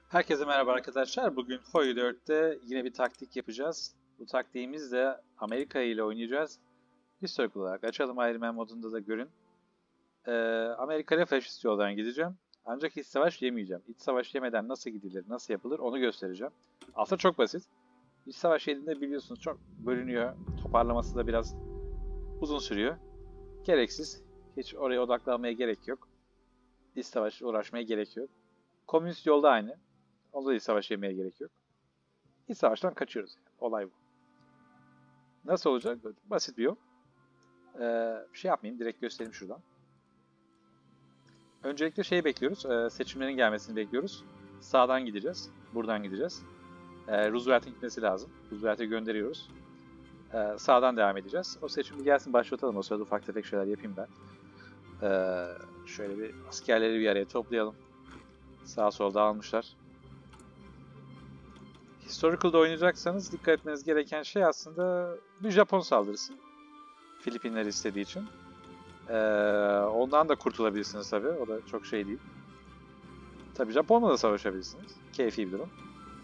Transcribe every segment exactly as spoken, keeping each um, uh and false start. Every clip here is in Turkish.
Herkese merhaba arkadaşlar. Bugün Hoi dörtte yine bir taktik yapacağız. Bu taktiğimiz de Amerika ile oynayacağız. Historical olarak açalım, Iron Man modunda da görün. Ee, Amerika ile faşist yoldan gideceğim. Ancak iç savaş yemeyeceğim. İç savaş yemeden nasıl gidilir, nasıl yapılır onu göstereceğim. Aslında çok basit. İç savaş yediğinde biliyorsunuz çok bölünüyor. Toparlaması da biraz uzun sürüyor. Gereksiz. Hiç oraya odaklanmaya gerek yok. İç savaş uğraşmaya gerek yok. Komünist yolda aynı. Onda da iç savaş yemeye gerek yok. İç savaştan kaçıyoruz. Yani. Olay bu. Nasıl olacak? Basit bir yol. Ee, bir şey yapmayayım. Direkt göstereyim şuradan. Öncelikle şeyi bekliyoruz. E, seçimlerin gelmesini bekliyoruz. Sağdan gideceğiz. Buradan gideceğiz. E, Roosevelt'in gitmesi lazım. Roosevelt'e gönderiyoruz. E, sağdan devam edeceğiz. O seçim gelsin, başlatalım. O sırada ufak tefek şeyler yapayım ben. E, şöyle bir askerleri bir araya toplayalım. Sağ sol dağılmışlar. Historical'da oynayacaksanız dikkat etmeniz gereken şey aslında bir Japon saldırısı. Filipinler istediği için. Ee, ondan da kurtulabilirsiniz tabii. O da çok şey değil. Tabii Japon'la da savaşabilirsiniz. Keyfi bir durum.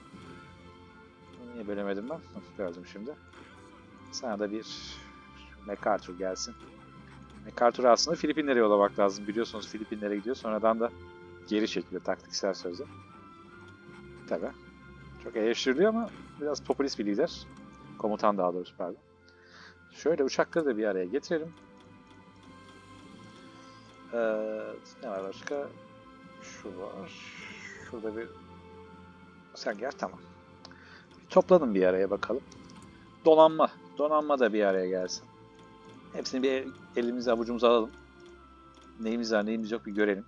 Niye bölemedim ben? Gördüm şimdi. Sana da bir MacArthur gelsin. MacArthur aslında Filipinlere yollamak lazım. Biliyorsunuz Filipinlere gidiyor. Sonradan da geri çekiliyor taktiksel sözde. Tabii. Çok eleştiriliyor ama biraz popülist bir lider. Komutan daha doğrusu pardon. Şöyle uçakları da bir araya getirelim. Ee, ne var başka? Şu var. Şurada bir... Sen gel, tamam. Topladım bir araya bakalım. Donanma. Donanma da bir araya gelsin. Hepsini bir elimize avucumuza alalım. Neyimiz var neyimiz yok bir görelim.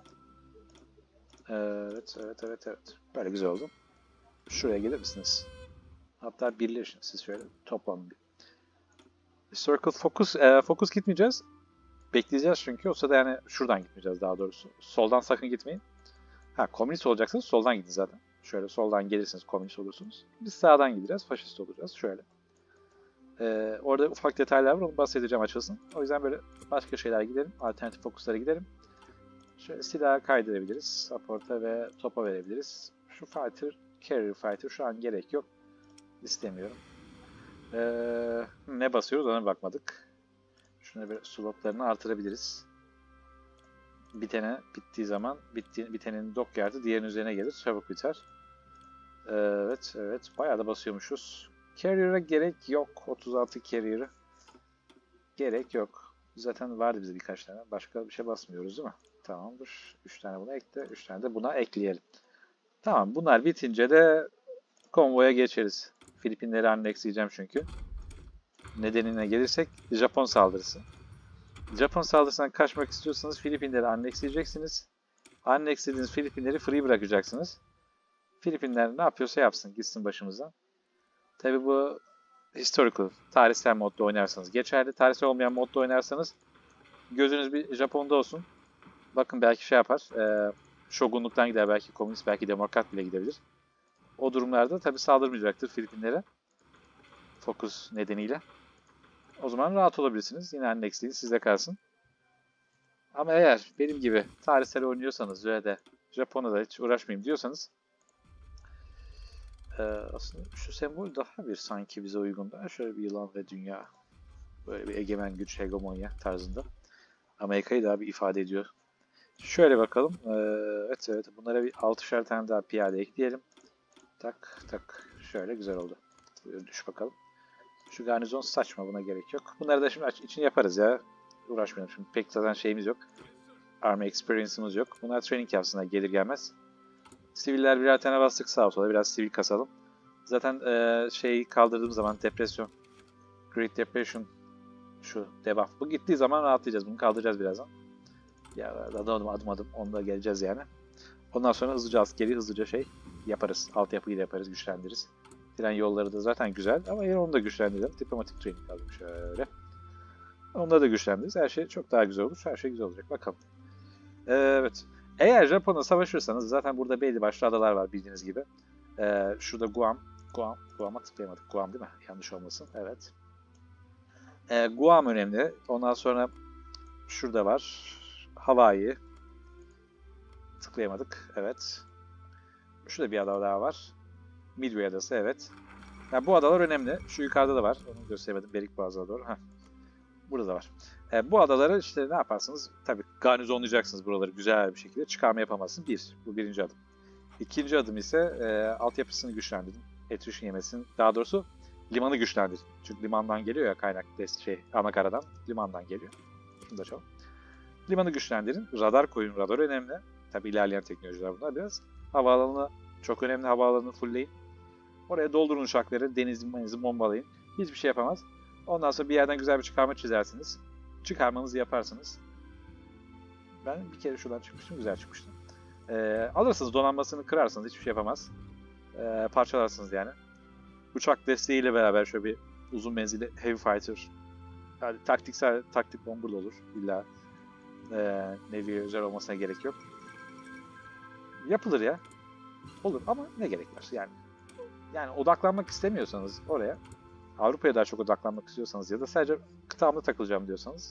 Evet, evet, evet, evet. Böyle güzel oldu. Şuraya gelir misiniz? Hatta birleşin siz şöyle. Toplanın bir. Circle Focus. E, focus gitmeyeceğiz. Bekleyeceğiz çünkü. O sırada yani şuradan gitmeyeceğiz daha doğrusu. Soldan sakın gitmeyin. Ha, komünist olacaksınız soldan gidin zaten. Şöyle soldan gelirsiniz komünist olursunuz. Biz sağdan gideceğiz, faşist olacağız. Şöyle. Ee, orada ufak detaylar var, onu bahsedeceğim açılsın. O yüzden böyle başka şeyler gidelim. Alternatif fokuslara gidelim. Şöyle silah kaydırabiliriz. Support'a ve topa verebiliriz. Şu fighter, carrier fighter şu an gerek yok. İstemiyorum. Ee, ne basıyoruz ona bakmadık. Şuna bir slotlarını artırabiliriz. Bitene bittiği zaman bitti, bitenin dockyard'ı diğerinin üzerine gelir. Çabuk biter. Evet, evet. Bayağı da basıyormuşuz. Carrier'a gerek yok. otuz altı carrier'a gerek yok. Zaten vardı bize birkaç tane. Başka bir şey basmıyoruz değil mi? Tamamdır. üç tane buna ekle. üç tane de buna ekleyelim. Tamam. Bunlar bitince de konvoya geçeriz. Filipinleri annexleyeceğim çünkü. Nedenine gelirsek Japon saldırısı. Japon saldırısından kaçmak istiyorsanız Filipinleri annexleyeceksiniz. Annexlediğiniz Filipinleri free bırakacaksınız. Filipinler ne yapıyorsa yapsın. Gitsin başımızdan. Tabi bu historical, tarihsel modda oynarsanız geçerli. Tarihsel olmayan modda oynarsanız gözünüz bir Japon'da olsun. Bakın belki şey yapar. E, Shogunluktan gider, belki komünist, belki demokrat bile gidebilir. O durumlarda tabi saldırmayacaktır Filipinlere. Fokus nedeniyle. O zaman rahat olabilirsiniz. Yine annexliği sizde kalsın. Ama eğer benim gibi tarihsel oynuyorsanız ve de Japon'a da hiç uğraşmayayım diyorsanız Ee, aslında şu sembol daha bir sanki bize uygun. Daha şöyle bir yılan ve dünya. Böyle bir egemen güç, hegemonya tarzında. Amerika'yı daha bir ifade ediyor. Şöyle bakalım. Ee, evet evet. Bunlara bir altışar tane daha piyade ekleyelim. Tak tak. Şöyle güzel oldu. Buyur düş bakalım. Şu garnizon saçma. Buna gerek yok. Bunları da şimdi için yaparız ya. Uğraşmayalım. Şimdi pek zaten şeyimiz yok. Army experience'ımız yok. Bunlar training yapsınlar gelir gelmez. Siviller birer tane bastık sağa sola. Biraz sivil kasalım. Zaten e, şey kaldırdığım zaman depresyon, Great Depression, şu debuff. Bu gittiği zaman rahatlayacağız. Bunu kaldıracağız birazdan. Ya adım adım adım adım. Onda geleceğiz yani. Ondan sonra hızlıca askeri hızlıca şey yaparız. Altyapıyı da yaparız, güçlendiririz. Tren yolları da zaten güzel ama yine onu da güçlendirelim. Diplomatik training alalım şöyle. Onları da güçlendiririz. Her şey çok daha güzel olur. Her şey güzel olacak. Bakalım. Evet. Eğer Japon'la savaşırsanız zaten burada belli başlı adalar var bildiğiniz gibi. Ee, şurada Guam. Guam. Guam'a tıklayamadık. Guam değil mi? Yanlış olmasın. Evet. Ee, Guam önemli. Ondan sonra şurada var. Hawaii. Tıklayamadık. Evet. Şurada bir ada daha var. Midway adası, evet. Yani bu adalar önemli. Şu yukarıda da var. Onu gösteremedim. Berik Boğazı'na doğru. Heh. Burada da var. E, bu adaları işte ne yaparsınız? Tabii garnizonlayacaksınız buraları güzel bir şekilde. Çıkarma yapamazsın. Bir. Bu birinci adım. İkinci adım ise e, altyapısını güçlendirin. Attrition yemesin. Daha doğrusu limanı güçlendirin. Çünkü limandan geliyor ya kaynak şey ana karadan. Limandan geliyor. Şunu da çalalım. Limanı güçlendirin. Radar koyun. Radar önemli. Tabii ilerleyen teknolojiler bunlar biraz. Havaalanı çok önemli. Havaalanını fullleyin. Oraya doldurun uçakları. Deniz denizi bombalayın. Hiçbir şey yapamaz. Ondan sonra bir yerden güzel bir çıkarma çizersiniz. Çıkarmanızı yaparsınız. Ben bir kere şuradan çıkmıştım. Güzel çıkmıştım. Ee, alırsınız donanmasını kırarsınız. Hiçbir şey yapamaz. Ee, parçalarsınız yani. Uçak desteğiyle beraber şöyle bir uzun menzilli heavy fighter. Yani taktiksel taktik bomber da olur. İlla e, Navy özel olmasına gerek yok. Yapılır ya. Olur ama ne gerek var yani. Yani odaklanmak istemiyorsanız oraya, Avrupa'ya daha çok odaklanmak istiyorsanız ya da sadece kıtamda takılacağım diyorsanız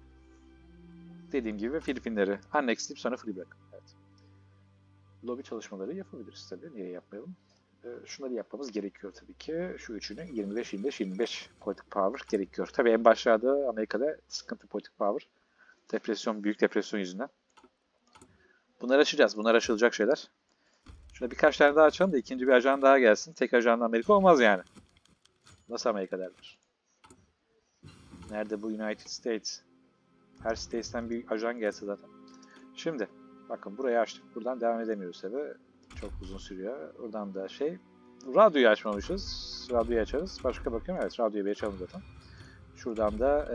dediğim gibi Filipinleri annexleyip sonra free bırakın. Evet. Lobi çalışmaları yapabiliriz tabii. Niye yapmayalım? Ee, şunları yapmamız gerekiyor tabii ki. Şu üçünü yirmi beş yirmi beş yirmi beş politik power gerekiyor. Tabii en başlarda Amerika'da sıkıntı politik power. Depresyon, büyük depresyon yüzünden. Bunları aşacağız. Bunlar aşılacak şeyler. Şuna birkaç tane daha açalım da ikinci bir ajan daha gelsin. Tek ajanla Amerika olmaz yani. Nasıl Amerika derler? Nerede bu United States? Her States'ten bir ajan gelse zaten. Şimdi bakın burayı açtık. Buradan devam edemiyoruz tabi. Çok uzun sürüyor. Oradan da şey. Radyoyu açmamışız. Radyoyu açarız. Başka bakıyorum. Evet radyoyu bir açalım zaten. Şuradan da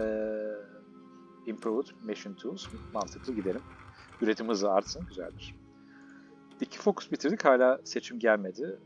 ee, Improved Machine Tools. Mantıklı gidelim. Üretim hızı artsın. Güzeldir. İki fokus bitirdik. Hala seçim gelmedi.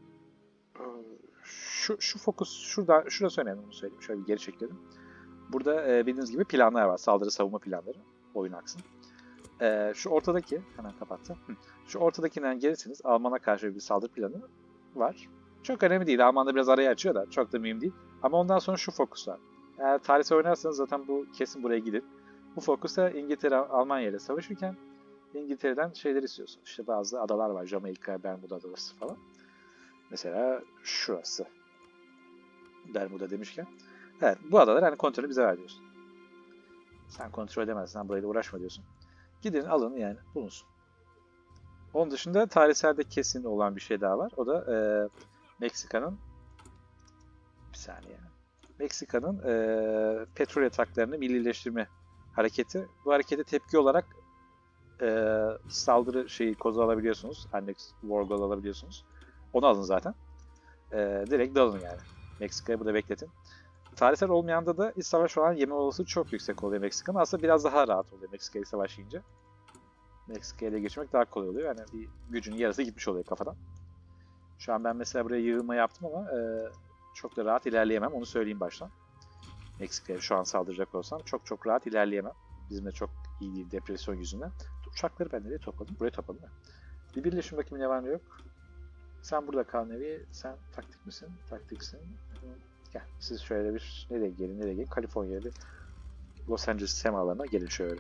Şu, şu fokus şurada, şurası önemli onu söyleyeyim. Şöyle bir geri çekelim. Burada e, bildiğiniz gibi planlar var. Saldırı savunma planları. Oyun aksın. E, şu ortadaki, hemen kapattım. Şu ortadakinden gelirseniz Alman'a karşı bir saldırı planı var. Çok önemli değil. Alman'da biraz araya açıyor da çok da mühim değil. Ama ondan sonra şu fokus var. Eğer tarihsel oynarsanız zaten bu kesin buraya gidin. Bu fokusta İngiltere Almanya ile savaşırken İngiltere'den şeyler istiyorsunuz. İşte bazı adalar var. Jamaika, Bermuda adası falan. Mesela şurası. Bermuda demişken. Evet bu adalar hani kontrolü bize ver diyorsun. Sen kontrol edemezsin. Sen burayla uğraşma diyorsun. Gidin alın yani bulunsun. Onun dışında tarihselde kesin olan bir şey daha var. O da e, Meksika'nın bir saniye. Meksika'nın e, petrol yataklarını millileştirme hareketi. Bu harekete tepki olarak e, saldırı şeyi kozu alabiliyorsunuz. Annex War Goal alabiliyorsunuz. Onu alın zaten. E, direkt dalın yani. Meksika'ya burada bekletin. Tarihsel olmayanda da iç savaş olan yeme olasılığı çok yüksek oluyor Meksika'nın. Aslında biraz daha rahat oluyor Meksika'ya savaş yiyince. Meksika'ya ile geçmek daha kolay oluyor. Yani bir gücünün yarısı gitmiş oluyor kafadan. Şu an ben mesela buraya yığılma yaptım ama e, çok da rahat ilerleyemem. Onu söyleyeyim baştan. Meksika'ya şu an saldıracak olsam çok çok rahat ilerleyemem. Bizim de çok iyi değil depresyon yüzünden. Uçakları ben nereye topladım? Buraya topladım ya. Bir birleşim bakayım ne var ne yok. Sen burada kal Nevi. Sen taktik misin? Taktiksin. Gel. Siz şöyle bir nereye gelin nereye gelin? Kaliforniya'ya bir Los Angeles semalarına gelin şöyle.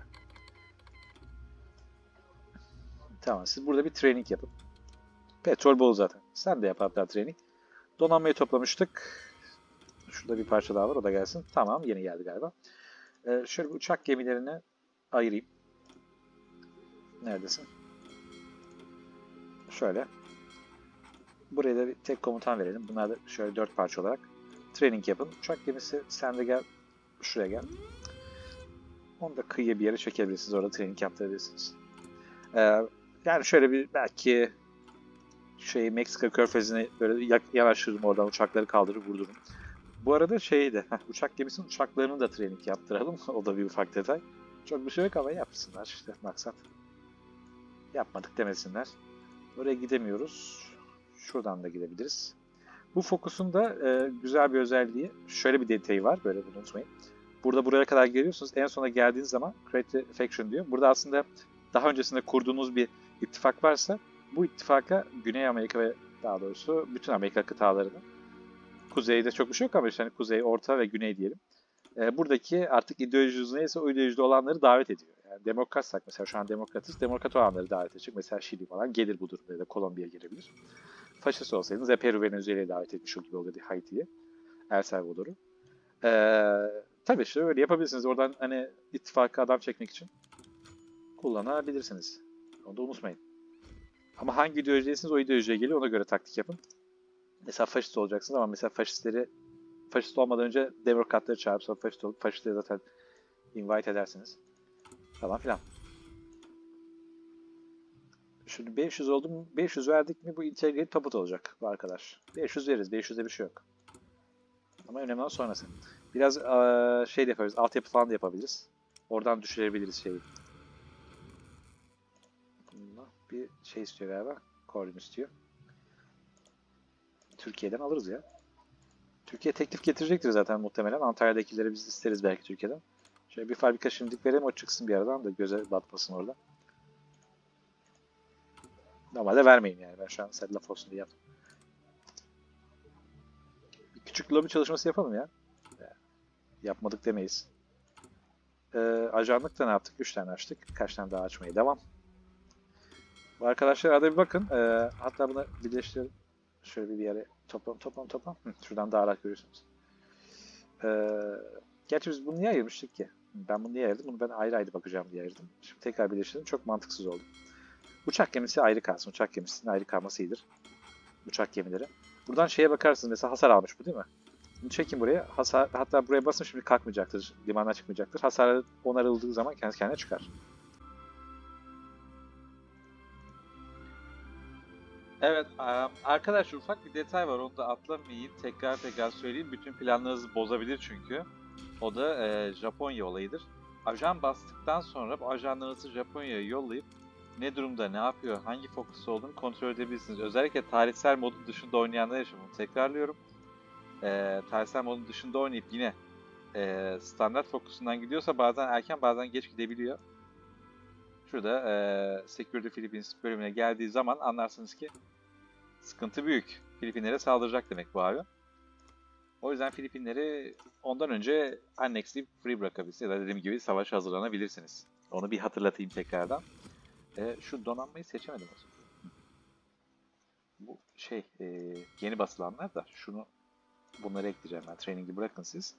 Tamam. Siz burada bir training yapın. Petrol bol zaten. Sen de yap hatta training. Donanmayı toplamıştık. Şurada bir parça daha var. O da gelsin. Tamam. Yeni geldi galiba. Ee, şöyle bir uçak gemilerini ayırayım. Neredesin? Şöyle. Buraya da bir tek komutan verelim. Bunlar da şöyle dört parça olarak training yapın. Uçak gemisi sen de gel. Şuraya gel. Onu da kıyıya bir yere çekebilirsiniz. Orada training yaptırabilirsiniz. Ee, yani şöyle bir belki şey Meksika körfezine böyle yanaştırırım oradan uçakları kaldırıp vurdururum. Bu arada şeyde heh, uçak gemisinin uçaklarını da training yaptıralım. O da bir ufak detay. Çok bir şey yok ama yapsınlar işte maksat. Yapmadık demesinler. Oraya gidemiyoruz. Şuradan da gidebiliriz. Bu fokusun da e, güzel bir özelliği, şöyle bir detayı var, böyle bunu unutmayın. Burada buraya kadar geliyorsunuz, en sona geldiğiniz zaman Create Faction diyor. Burada aslında daha öncesinde kurduğunuz bir ittifak varsa, bu ittifaka Güney Amerika ve daha doğrusu bütün Amerika kıtalarını, kuzeyde çok bir şey yok ama işte hani kuzey, orta ve güney diyelim. E, buradaki artık ideolojiniz neyse o ideolojide olanları davet ediyor. Yani demokratsak mesela şu an demokratız. Demokrat olanları davet edecek. Mesela Şili falan gelir bu durumda ya da Kolombiya gelebilir. Faşist olsaydınız ya Peru, Venezuela'yı davet etmiş gibi oluyordu, Haiti'yi, El Salvador'u. Ee, tabii işte öyle yapabilirsiniz. Oradan hani ittifaka adam çekmek için kullanabilirsiniz. Onu da unutmayın. Ama hangi ideolojideyseniz o ideolojiye geliyor. Ona göre taktik yapın. Mesela faşist olacaksınız ama mesela faşistleri faşist olmadan önce demokratları çağırıp sonra faşist olup faşistleri zaten invite edersiniz. Falan filan. Şimdi beş yüz oldu mu? beş yüz verdik mi bu integrated tabut olacak bu arkadaş. beş yüz veririz. beş yüzde bir şey yok. Ama önemli olan sonrası. Biraz ee, şey de yaparız. Altyapı falan da yapabiliriz. Oradan düşürebiliriz şeyi. Bir şey istiyor galiba. Koordin istiyor. Türkiye'den alırız ya. Türkiye teklif getirecektir zaten muhtemelen. Antalya'dakileri biz isteriz belki Türkiye'den. Şöyle bir fabrika şimdilik verelim, o çıksın bir aradan da göze batmasın orada. Normalde vermeyin yani. Ben şu an sadece laf olsun diye yaptım. Bir küçük lobi çalışması yapalım ya. Yapmadık demeyiz. Ee, ajanlıkta ne yaptık? üç tane açtık. Kaç tane daha açmaya devam. Bu arkadaşlar arada bir bakın. Ee, hatta bunu birleştirelim. Şöyle bir yere toplam toplam toplam. Hı, şuradan daha rahat görüyorsunuz. Ee, gerçi biz bunu niye ayırmıştık ki? Ben bunu niye ayırdım? Bunu ben ayrı ayrı bakacağım diye ayırdım. Şimdi tekrar birleştirdim. Çok mantıksız oldu. Uçak gemisi ayrı kalsın. Uçak gemisinin ayrı kalması iyidir. Uçak gemileri. Buradan şeye bakarsınız. Mesela hasar almış bu değil mi? Bunu çekin buraya. Hasar, hatta buraya basın, şimdi kalkmayacaktır. Limandan çıkmayacaktır. Hasar onarıldığı zaman kendi kendine çıkar. Evet, arkadaşlar ufak bir detay var, onu da atlamayayım. Tekrar tekrar söyleyeyim. Bütün planlarınızı bozabilir çünkü. O da e, Japonya olayıdır. Ajan bastıktan sonra bu ajanlarınızı Japonya'ya yollayıp ne durumda, ne yapıyor, hangi fokusu olduğunu kontrol edebilirsiniz. Özellikle tarihsel modun dışında oynayanlar için bunu tekrarlıyorum. E, tarihsel modun dışında oynayıp yine e, standart fokusundan gidiyorsa bazen erken bazen geç gidebiliyor. Şurada e, Security Philippines bölümüne geldiği zaman anlarsınız ki sıkıntı büyük. Filipinlere saldıracak demek bu abi. O yüzden Filipinleri ondan önce annexleyip free bırakabilirsiniz. Ya da dediğim gibi savaşa hazırlanabilirsiniz. Onu bir hatırlatayım tekrardan. E, şu donanmayı seçemedim. Bu şey e, yeni basılanlar da şunu bunları ekleyeceğim ben. Training'i bırakın siz.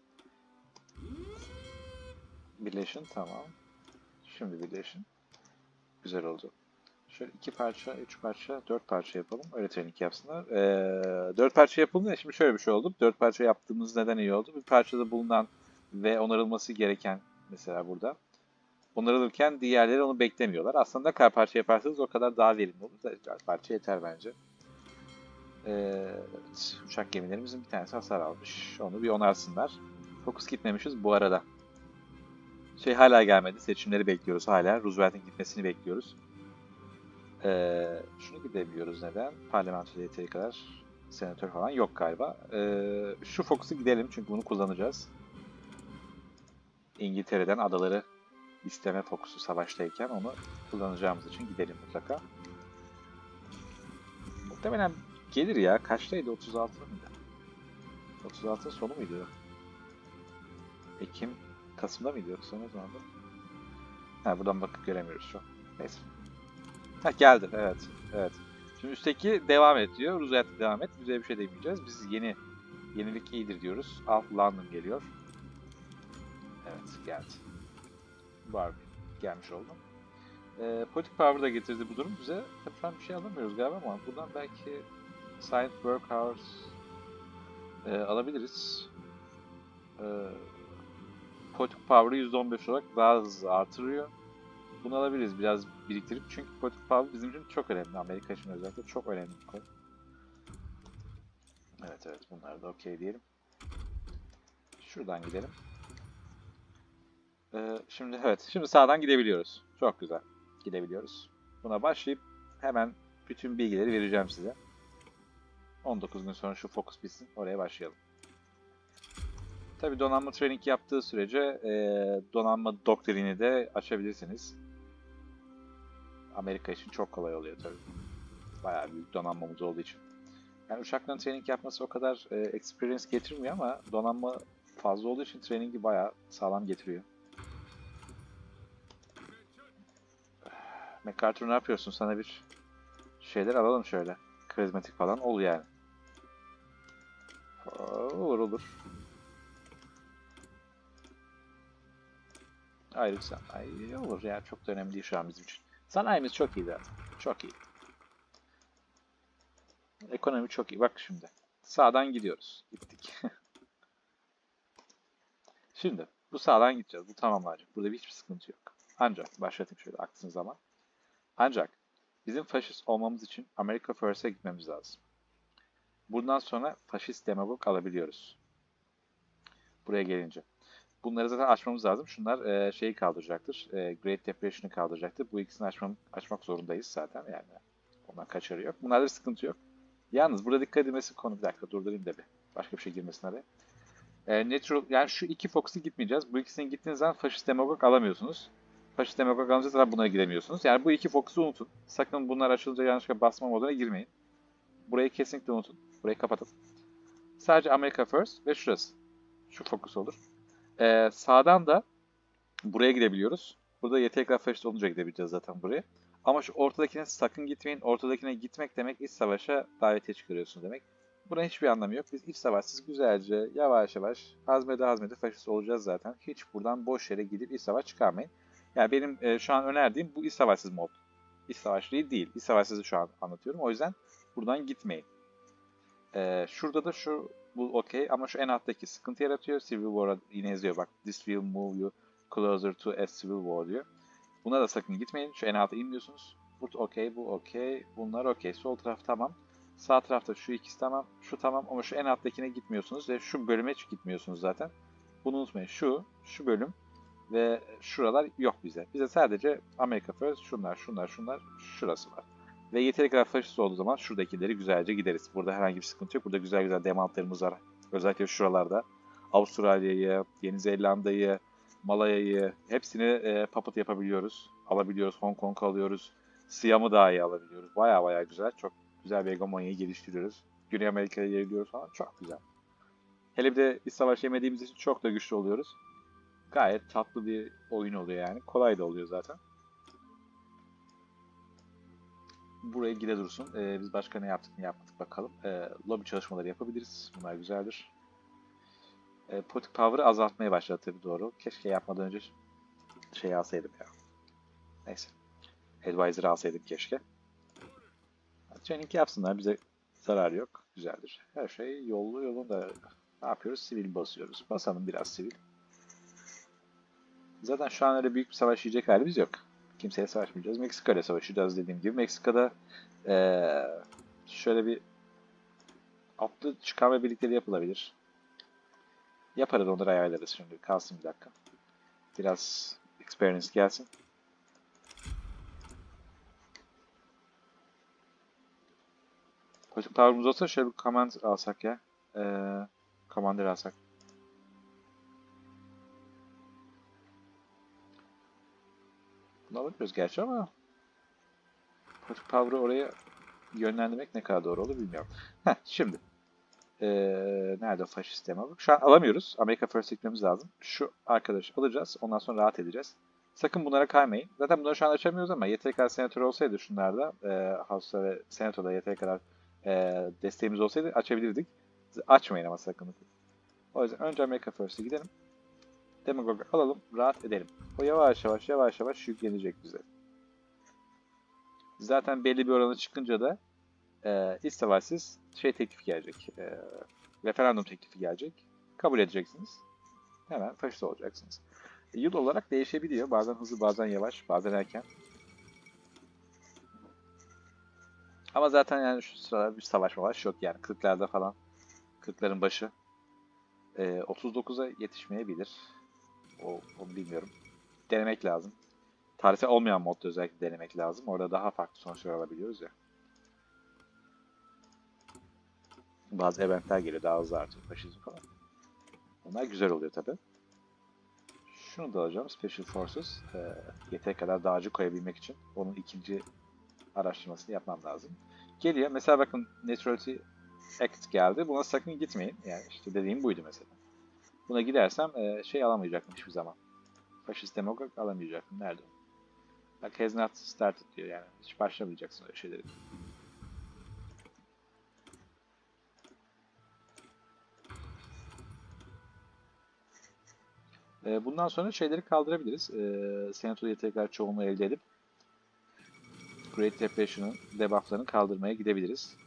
Birleşin, tamam. Şimdi birleşin. Güzel oldu. Şöyle iki parça, üç parça, dört parça yapalım. Öyle training yapsınlar. Ee, dört parça yapıldı. Şimdi şöyle bir şey oldu. Dört parça yaptığımız neden iyi oldu? Bir parçada bulunan ve onarılması gereken mesela burada. Onarılırken diğerleri onu beklemiyorlar. Aslında ne kadar parça yaparsanız o kadar daha verimli olur. Dört parça yeter bence. Ee, uçak gemilerimizin bir tanesi hasar almış. Onu bir onarsınlar. Fokus gitmemişiz bu arada. Şey hala gelmedi. Seçimleri bekliyoruz hala. Roosevelt'in gitmesini bekliyoruz. Ee, şunu gidebiliyoruz neden? Parlamentoda yeteri kadar senatör falan yok galiba. Ee, şu fokusu gidelim çünkü bunu kullanacağız. İngiltere'den adaları isteme fokusu savaştayken onu kullanacağımız için gidelim mutlaka. Muhtemelen gelir ya. Kaçtaydı? otuz altı mıydı? otuz altının sonu muydu? Ekim, Kasım'da mıydı yoksa ne zamandı? Ha, buradan bakıp göremiyoruz şu an. Neyse. Ha, geldi, evet. Evet. Şimdi üstteki devam et diyor. Roosevelt devam et. Güzel bir şey demeyeceğiz. Biz yeni, yenilik iyidir diyoruz. Alt London geliyor. Evet, geldi. Barbie gelmiş oldu. Ee, politik power da getirdi bu durum bize. Tabii şu an bir şey alamıyoruz galiba ama buradan belki Science Work Hours e, alabiliriz. Ee, politik power'ı yüzde on beş olarak daha hızlı artırıyor. Bunu alabiliriz biraz biriktirip çünkü politik power bizim için çok önemli. Amerika için özellikle çok önemli bir konu. Evet evet, bunlar da okey diyelim. Şuradan gidelim. Ee, şimdi evet, şimdi sağdan gidebiliyoruz. Çok güzel. Gidebiliyoruz. Buna başlayıp hemen bütün bilgileri vereceğim size. on dokuz gün sonra şu fokus bitsin. Oraya başlayalım. Tabii donanma training yaptığı sürece e, donanma doktrini de açabilirsiniz. Amerika için çok kolay oluyor tabii. Bayağı büyük donanmamız olduğu için. Yani uçakların training yapması o kadar e, experience getirmiyor ama donanma fazla olduğu için training'i bayağı sağlam getiriyor. MacArthur ne yapıyorsun? Sana bir şeyler alalım şöyle. Karizmatik falan ol yani. Olur olur. Ayrıca ay, olur ya. Çok da önemli değil şu an bizim için. Sanayimiz çok iyi zaten. Çok iyi. Ekonomi çok iyi. Bak şimdi. Sağdan gidiyoruz. Gittik. Şimdi bu sağdan gideceğiz. Bu tamamlanacak. Burada hiçbir sıkıntı yok. Ancak başlatayım şöyle aksın zaman. Ancak bizim faşist olmamız için America First'e gitmemiz lazım. Bundan sonra faşist demagog alabiliyoruz. Buraya gelince. Bunları zaten açmamız lazım. Şunlar e, şeyi kaldıracaktır. E, Great Depression'ı kaldıracaktır. Bu ikisini açmam, açmak zorundayız zaten. Yani ondan kaçarı yok. Bunlarda bir sıkıntı yok. Yalnız burada dikkat edilmesi konu. Bir dakika durdurayım da bir. Başka bir şey girmesin araya. E, natural, yani şu iki Fox'u gitmeyeceğiz. Bu ikisini gittiğiniz zaman faşist demagog alamıyorsunuz. Faşist demagog alınca zaten buna giremiyorsunuz. Yani bu iki Fox'u unutun. Sakın bunlar açılınca yanlışlıkla basma moduna girmeyin. Burayı kesinlikle unutun. Burayı kapatın. Sadece America First ve şurası. Şu fokus olur. Ee, sağdan da buraya gidebiliyoruz. Burada yeterli kadar faşist olunca gidebileceğiz zaten buraya. Ama şu ortadakine sakın gitmeyin. Ortadakine gitmek demek iç savaşa davetiye çıkarıyorsun demek. Buna hiçbir anlamı yok. Biz iç savaşsız güzelce yavaş yavaş hazmede hazmede faşist olacağız zaten. Hiç buradan boş yere gidip iç savaş çıkarmayın. Yani benim e, şu an önerdiğim bu iç savaşsız mod. İç savaş değil değil. İç savaşsızı şu an anlatıyorum. O yüzden buradan gitmeyin. Ee, şurada da şu bu okey ama şu en alttaki sıkıntı yaratıyor. Civil War'a yine yazıyor bak. This will move you closer to a civil war diyor. Buna da sakın gitmeyin. Şu en alta inmiyorsunuz. Bu okey, bu okey. Bunlar okey. Sol taraf tamam. Sağ tarafta şu ikisi tamam. Şu tamam ama şu en alttakine gitmiyorsunuz ve şu bölüme hiç gitmiyorsunuz zaten. Bunu unutmayın. Şu, şu bölüm ve şuralar yok bize. Bize sadece America First, şunlar, şunlar, şunlar, şurası var. Ve yeteri kadar faşist olduğu zaman şuradakileri güzelce gideriz. Burada herhangi bir sıkıntı yok. Burada güzel güzel demantlarımız var. Özellikle şuralarda. Avustralya'yı, Yeni Zelanda'yı, Malaya'yı hepsini e, puppet yapabiliyoruz. Alabiliyoruz. Hong Kong alıyoruz. Siam'ı daha iyi alabiliyoruz. Baya baya güzel. Çok güzel bir hegemonyayı geliştiriyoruz. Güney Amerika'ya yayılıyoruz falan. Çok güzel. Hele bir de iç savaş yemediğimiz için çok da güçlü oluyoruz. Gayet tatlı bir oyun oluyor yani. Kolay da oluyor zaten. Buraya gide dursun. Ee, biz başka ne yaptık ne yapmadık bakalım. Ee, lobby çalışmaları yapabiliriz. Bunlar güzeldir. Ee, politik power'ı azaltmaya başladı tabii doğru. Keşke yapmadan önce şey alsaydım ya. Neyse. Advisor alsaydım keşke. Training yapsınlar. Bize zarar yok. Güzeldir. Her şey yollu yolunda. Ne yapıyoruz? Sivil basıyoruz. Basalım biraz sivil. Zaten şu an öyle büyük bir savaş yiyecek halimiz yok. Kimseye savaşmayacağız. Meksika ile savaşacağız dediğim gibi. Meksika'da ee, şöyle bir atlı çıkarma birlikleri yapılabilir. Yaparız, onları ayarlarız şimdi. Kalsın bir dakika. Biraz experience gelsin. Politik power'ımız olsa şöyle bir command alsak ya. Ee, commander alsak. Bunu alabiliyoruz gerçi ama politik power'ı oraya yönlendirmek ne kadar doğru olur bilmiyorum. Heh, şimdi. Ee, nerede faşist demagog? Şu an alamıyoruz. America First gitmemiz lazım. Şu arkadaşı alacağız. Ondan sonra rahat edeceğiz. Sakın bunlara kaymayın. Zaten bunları şu an açamıyoruz ama yeteri kadar senatör olsaydı şunlarda, e, House'da ve Senato'da yeteri kadar e, desteğimiz olsaydı açabilirdik. Açmayın ama sakın. O yüzden önce America First'e gidelim. Demagog alalım, rahat edelim. O yavaş yavaş yavaş yavaş yüklenecek bize. Zaten belli bir oranı çıkınca da e, iç savaşsız şey teklifi gelecek. E, referandum teklifi gelecek. Kabul edeceksiniz. Hemen faşist olacaksınız. E, yıl olarak değişebiliyor. Bazen hızlı, bazen yavaş, bazen erken. Ama zaten yani şu sıralar bir savaş mavaş yok yani. kırklarda falan. kırkların başı. E, otuz dokuza yetişmeyebilir. O, onu bilmiyorum. Denemek lazım. Tarife olmayan modda özellikle denemek lazım. Orada daha farklı sonuçlar alabiliyoruz ya. Bazı eventler geliyor. Daha hızlı artıyor. Faşizm falan. Onlar güzel oluyor tabi. Şunu da alacağım. Special Forces. E, yeteri kadar dağcı koyabilmek için. Onun ikinci araştırmasını yapmam lazım. Geliyor. Mesela bakın Neutrality Act geldi. Buna sakın gitmeyin. Yani işte dediğim buydu mesela. Buna gidersem e, şey alamayacaktım hiçbir zaman. Faşist demagog alamayacaktım. Nerede? Bak has not started diyor yani. Hiç başlamayacaksın öyle şeyleri. Bundan sonra şeyleri kaldırabiliriz. Senato'ya tekrar çoğunluğu elde edip Great Depression'ın debufflarını kaldırmaya gidebiliriz.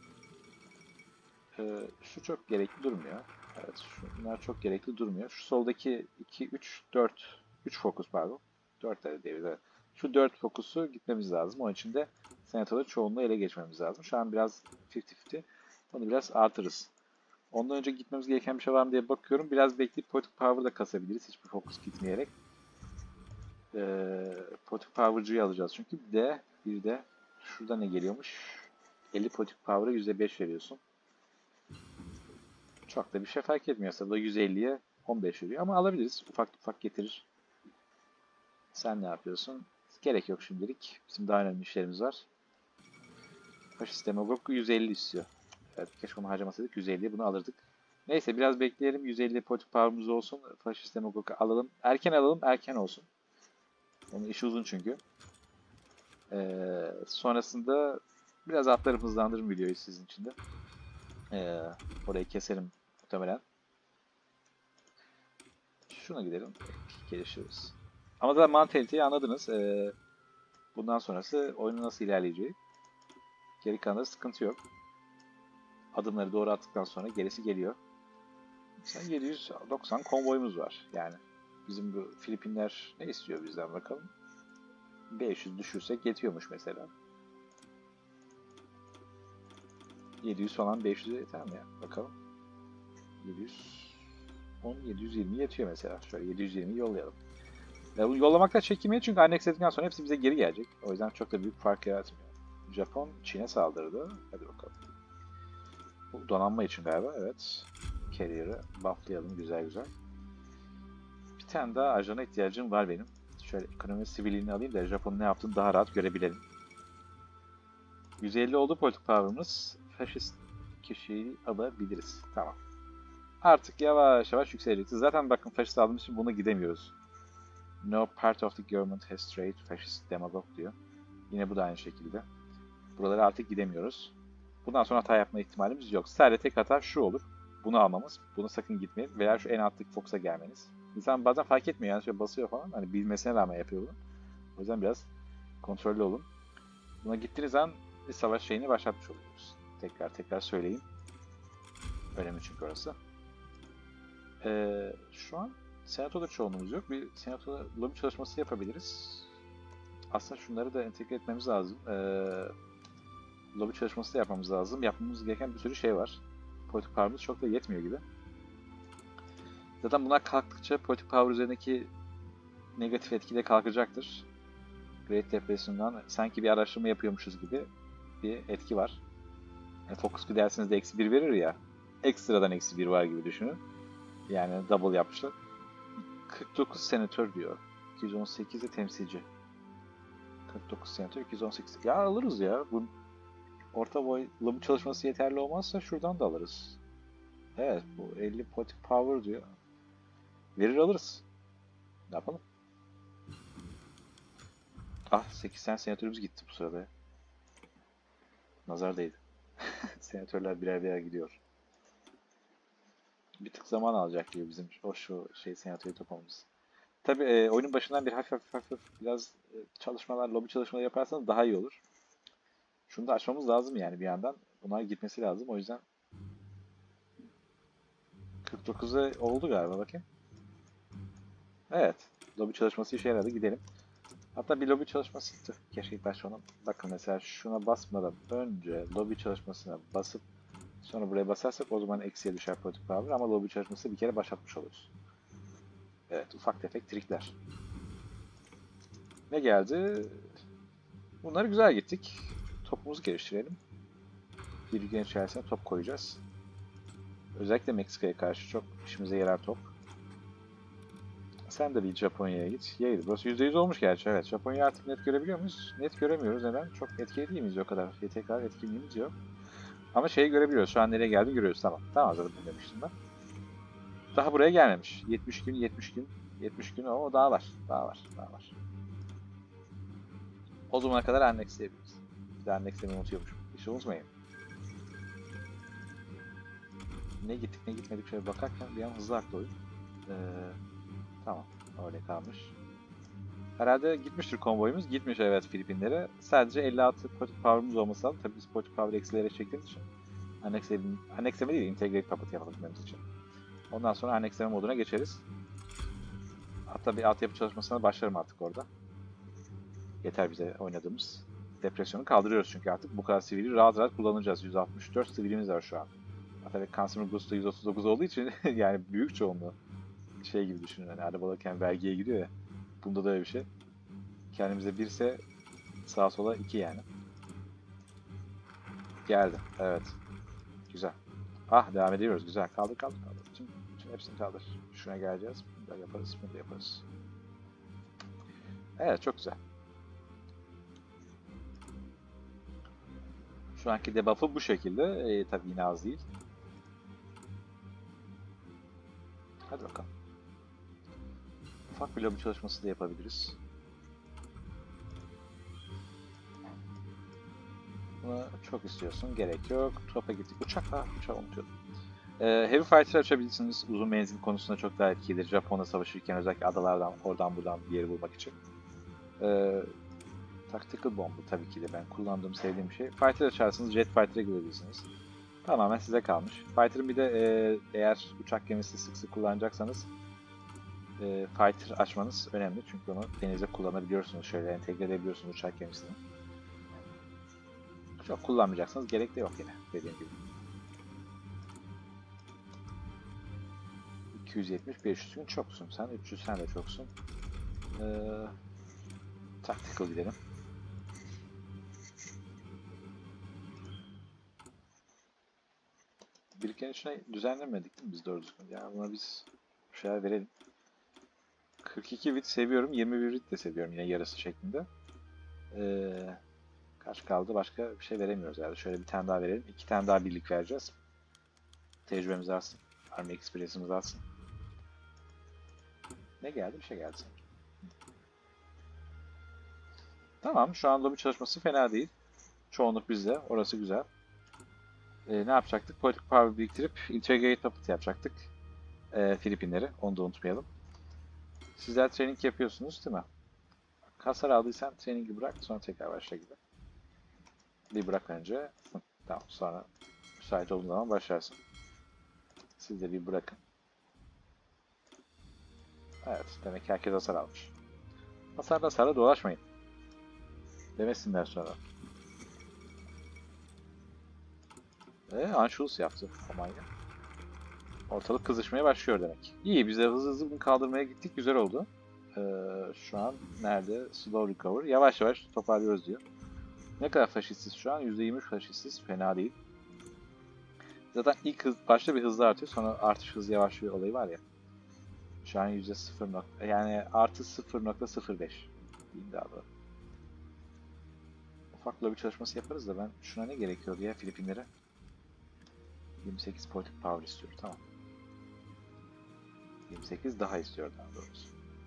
Şu çok gerekli durmuyor. Evet, şunlar çok gerekli durmuyor. Şu soldaki iki, üç, dört, üç fokus pardon. dört tane diyebiliriz. Evet. Şu dört fokusu gitmemiz lazım. Onun için de Senato'da çoğunluğu ele geçmemiz lazım. Şu an biraz elli elli. Onu biraz artırırız. Ondan önce gitmemiz gereken bir şey var mı diye bakıyorum. Biraz bekleyip Poetic Power da kasabiliriz. Hiçbir fokus gitmeyerek. Ee, Poetic Power'cıyı alacağız. Çünkü bir de, bir de şurada ne geliyormuş? elli Poetic Power'a yüzde beş veriyorsun. Çok da bir şey fark etmiyor. Aslında yüz elliye on beş veriyor. Ama alabiliriz. Ufak ufak getirir. Sen ne yapıyorsun? Gerek yok şimdilik. Bizim daha önemli işlerimiz var. Faşist Demagog yüz elli istiyor. Evet, keşke onu harcamasaydık. yüz elliye bunu alırdık. Neyse biraz bekleyelim. yüz elli politik power'ımız olsun. Faşist Demagog'u alalım. Erken alalım. Erken olsun. Onun işi uzun çünkü. Ee, sonrasında biraz atlarım, hızlandırırım videoyu sizin için de. Ee, orayı keserim muhtemelen. Şuna gidelim. Gelişiriz. Ama da mantaliteyi anladınız. Ee, bundan sonrası oyunun nasıl ilerleyeceği. Geri kalanında sıkıntı yok. Adımları doğru attıktan sonra gerisi geliyor. Mesela yedi yüz doksan konvoyumuz var. Yani bizim bu Filipinler ne istiyor bizden bakalım. beş yüz düşürsek yetiyormuş mesela. yedi yüz falan beş yüze yeter mi ya? Bakalım. yedi yüz on, yedi yüz yirmi yetiyor mesela. Şöyle yedi yüz yirmi yollayalım. Ya bu yollamakta çekinmeyin çünkü annex ettikten sonra hepsi bize geri gelecek. O yüzden çok da büyük fark yaratmıyor. Japon Çin'e saldırdı. Hadi bakalım. Bu donanma için galiba. Evet. Carrier'ı bufflayalım güzel güzel. Bir tane daha ajana ihtiyacım var benim. Şöyle ekonomi sivilini alayım da Japon'un ne yaptığını daha rahat görebilelim. yüz elli oldu politik power'ımız. Faşist kişiyi alabiliriz. Tamam. Artık yavaş yavaş yükselecekti. Zaten bakın faşist aldığımız için buna gidemiyoruz. No part of the government has strayed fascist demagog diyor. Yine bu da aynı şekilde. Buralara artık gidemiyoruz. Bundan sonra hata yapma ihtimalimiz yok. Sadece tek hata şu olur. Bunu almamız. Bunu sakın gitmeyin. Veya şu en alttaki Fox'a gelmeniz. İnsan bazen fark etmiyor. Yani şöyle basıyor falan. Hani bilmesine rağmen yapıyor bunu. O yüzden biraz kontrollü olun. Buna gittiğiniz an bir savaş şeyini başlatmış oluyoruz. Tekrar tekrar söyleyeyim. Önemli çünkü orası. Ee, şu an Senato'da çoğunluğumuz yok. Bir Senato'da lobi çalışması yapabiliriz. Aslında şunları da entegre etmemiz lazım. Ee, lobi çalışması da yapmamız lazım. Yapmamız gereken bir sürü şey var. Politik power'ımız çok da yetmiyor gibi. Zaten bunlar kalktıkça politik power üzerindeki negatif etki de kalkacaktır. Great Depression'dan sanki bir araştırma yapıyormuşuz gibi bir etki var. Yani focus giderseniz de eksi bir verir ya. Ekstradan eksi bir var gibi düşünün. Yani double yapmışlar. kırk dokuz senatör diyor. iki yüz on sekiz de temsilci. kırk dokuz senatör, iki yüz on sekiz. Ya alırız ya. Bu orta boy lobi çalışması yeterli olmazsa şuradan da alırız. Evet, bu elli politic power diyor. Verir alırız. Ne yapalım? Ah, seksen senatörümüz gitti bu sırada. Nazar değdi. Senatörler birer birer gidiyor. Bir tık zaman alacak gibi bizim o şu şey senatörü toplamamız. Tabii e, oyunun başından bir hafif hafif hafif biraz e, çalışmalar, lobi çalışmaları yaparsanız daha iyi olur. Şunu da açmamız lazım yani bir yandan. Bunlar gitmesi lazım. O yüzden kırk dokuza oldu galiba bakayım. Evet. Lobi çalışması işe yaradı. Gidelim. Hatta bir lobi çalışması keşke ilk başta ona. Bakın mesela şuna basmadan önce lobi çalışmasına basıp sonra buraya basarsak o zaman eksiye düşer politik power ama lobi çalışması bir kere başlatmış oluruz. Evet. Ufak tefek trikler. Ne geldi? Bunları güzel gittik. Topumuzu geliştirelim. Bir gün içerisine top koyacağız. Özellikle Meksika'ya karşı çok işimize yarar top. Sen de bir Japonya'ya git. Yaydı. Burası yüzde yüz olmuş gerçi. Evet. Japonya'yı artık net görebiliyor muyuz? Net göremiyoruz. Neden? Çok etkili değil miyiz o kadar? Tekrar etkinliğimiz yok. Ama şeyi görebiliyoruz. Şu an nereye geldiğini görüyoruz. Tamam. Tamam zaten demiştim ben. Daha buraya gelmemiş. yetmiş gün, yetmiş gün, yetmiş gün. O daha var. Daha var. Daha var. O zamana kadar annexleyebiliriz. Bir de annexlemeyi unutuyormuşum. Hiç unutmayın. Ne gittik ne gitmedik şöyle bakarken bir an hızlı aktı oyun. Ee, tamam. Öyle kalmış. Herhalde gitmiştir konvoyumuz. Gitmiş evet Filipinlere. Sadece elli altı politik power'ımız olması lazım. Tabii biz politik power eksilere çektiğimiz için. Annexleme, annexleme değil, integrate puppet yapabilmemiz için. Ondan sonra annexleme moduna geçeriz. Hatta bir altyapı çalışmasına başlarım artık orada. Yeter bize oynadığımız. Depresyonu kaldırıyoruz çünkü artık bu kadar sivili rahat rahat kullanacağız. yüz altmış dört sivilimiz var şu an. Hatta Consumer Goods'ta yüz otuz dokuz olduğu için yani büyük çoğunluğu şey gibi düşünün. Hani araba alırken vergiye giriyor ya. Bunda da öyle bir şey. Kendimize birse sağa sola iki yani. Geldi. Evet. Güzel. Ah devam ediyoruz. Güzel. Kaldır kaldır kaldır. Tüm, tüm hepsini kaldır. Şuna geleceğiz. Bunu da yaparız. Bunu da yaparız. Evet çok güzel. Şu anki debuff'ı bu şekilde. E, tabii yine az değil. Hadi bakalım. Ufak bir lobi çalışması da yapabiliriz. Bunu çok istiyorsun. Gerek yok. Topa gittik. Uçakla. Uçağı unutuyordum. Ee, Heavy Fighter açabilirsiniz. Uzun menzil konusunda çok daha etkilidir. Japon'la savaşırken özellikle adalardan oradan buradan bir yeri bulmak için. Ee, Tactical Bomb tabii ki de ben kullandığım, sevdiğim bir şey. Fighter açarsınız. Jet Fighter'a gidebilirsiniz. Tamamen size kalmış. Fighter'ın bir de e, eğer uçak gemisi sık sık kullanacaksanız e, Fighter açmanız önemli. Çünkü onu denize kullanabiliyorsunuz. Şöyle entegre edebiliyorsunuz uçak gemisini. Çok kullanmayacaksanız gerek de yok yine dediğim gibi. iki yüz yetmiş, beş yüz gün çoksun sen. üç yüz sen de çoksun. Ee, tactical gidelim. Biriken içine düzenlemedik değil mi biz doğru düzgün? Yani buna biz bir şeyler verelim. kırk iki bit seviyorum. yirmi bir bit de seviyorum yine yarısı şeklinde. Ee, kaç kaldı? Başka bir şey veremiyoruz herhalde. Şöyle bir tane daha verelim. iki tane daha birlik vereceğiz. Tecrübemiz artsın. Army Experience'ımız artsın. Ne geldi? Bir şey geldi sanki. Tamam. Şu an lobi çalışması fena değil. Çoğunluk bizde. Orası güzel. Ee, ne yapacaktık? Politik power biriktirip integrate puppet yapacaktık. Ee, Filipinleri. Onu da unutmayalım. Sizler training yapıyorsunuz değil mi? Hasar aldıysan trainingi bırak. Sonra tekrar başla gibi. Bir bırak önce. Hı, tamam. Sonra müsait olduğun zaman başlarsın. Siz de bir bırakın. Evet. Demek ki herkes hasar almış. Hasarla hasarla dolaşmayın. Demesinler sonra. Ve Anschluss yaptı. Almanya. Ortalık kızışmaya başlıyor demek. İyi, biz de hızlı hızlı bunu kaldırmaya gittik. Güzel oldu. Ee, şu an nerede? Slow recover. Yavaş yavaş toparlıyoruz diyor. Ne kadar faşistiz şu an? yüzde yirmi üç faşistiz. Fena değil. Zaten ilk hız, başta bir hızlı artıyor. Sonra artış hızı yavaşlıyor olayı var ya. Şu an yüzde sıfır. Yani artı sıfır nokta sıfır beş. Diyeyim daha doğru. Ufak lobi çalışması yaparız da ben şuna ne gerekiyordu ya Filipinlere? yirmi sekiz politik power istiyor. Tamam. yirmi sekiz daha istiyor daha doğrusu.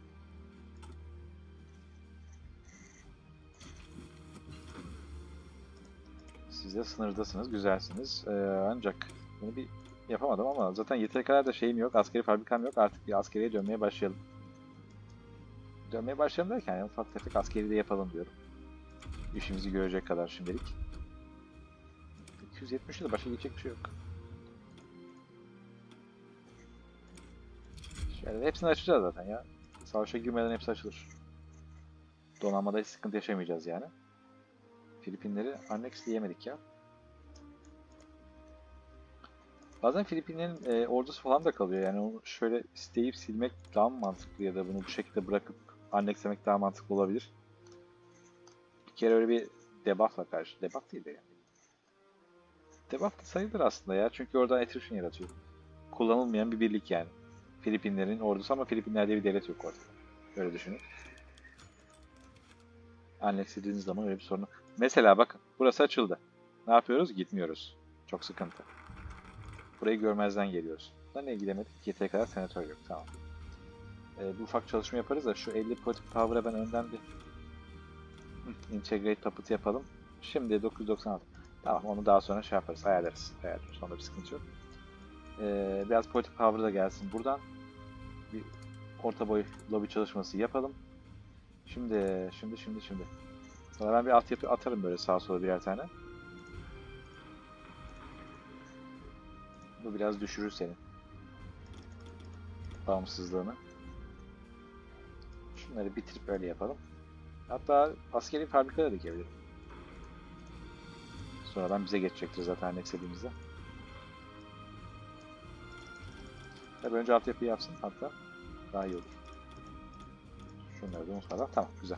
Siz de sınırdasınız, güzelsiniz. Ee, ancak bunu bir yapamadım ama zaten yeteri kadar da şeyim yok, askeri fabrikam yok. Artık bir askeriye dönmeye başlayalım. Dönmeye başlayalım derken yani ufak tefek askeri de yapalım diyorum. İşimizi görecek kadar şimdilik. iki yüz yetmişte de başka geçecek bir şey yok. Şöyle hepsini açacağız zaten ya. Savaşa girmeden hepsi açılır. Donanmada hiç sıkıntı yaşamayacağız yani. Filipinleri annexleyemedik ya. Bazen Filipinlerin e, ordusu falan da kalıyor. Yani onu şöyle isteyip silmek daha mı mantıklı ya da bunu bu şekilde bırakıp annexlemek daha mantıklı olabilir. Bir kere öyle bir debuff'la karşı. Debuff değil de yani. Debuff da sayılır aslında ya. Çünkü oradan attrition yaratıyor. Kullanılmayan bir birlik yani. Filipinlerin ordusu ama Filipinler diye bir devlet yok orada. Öyle düşünün. Annexlediğiniz zaman öyle bir sorun. Mesela bakın burası açıldı. Ne yapıyoruz? Gitmiyoruz. Çok sıkıntı. Burayı görmezden geliyoruz. Bundan niye gidemedik? Yeteri kadar senatör yok. Tamam. Ee, bir ufak çalışma yaparız da şu elli politik power'a ben önden bir Integrate Puppet yapalım. Şimdi dokuz yüz doksan altı. Tamam, onu daha sonra şey yaparız, ayarlarız. Ayarlarız, onda bir sıkıntı yok. Ee, biraz politik power da gelsin buradan. Bir orta boy lobi çalışması yapalım. Şimdi, şimdi, şimdi, şimdi. Sonra ben bir altyapı atarım böyle sağa sola birer tane. Bu biraz düşürür senin bağımsızlığını. Şunları bitirip öyle yapalım. Hatta askeri fabrikada da dikebilirim. Sonradan bize geçecektir zaten istediğimizde. Tabii önce altyapıyı yapsın hatta daha iyi olur. Şunları da unutmadan. Tamam, güzel.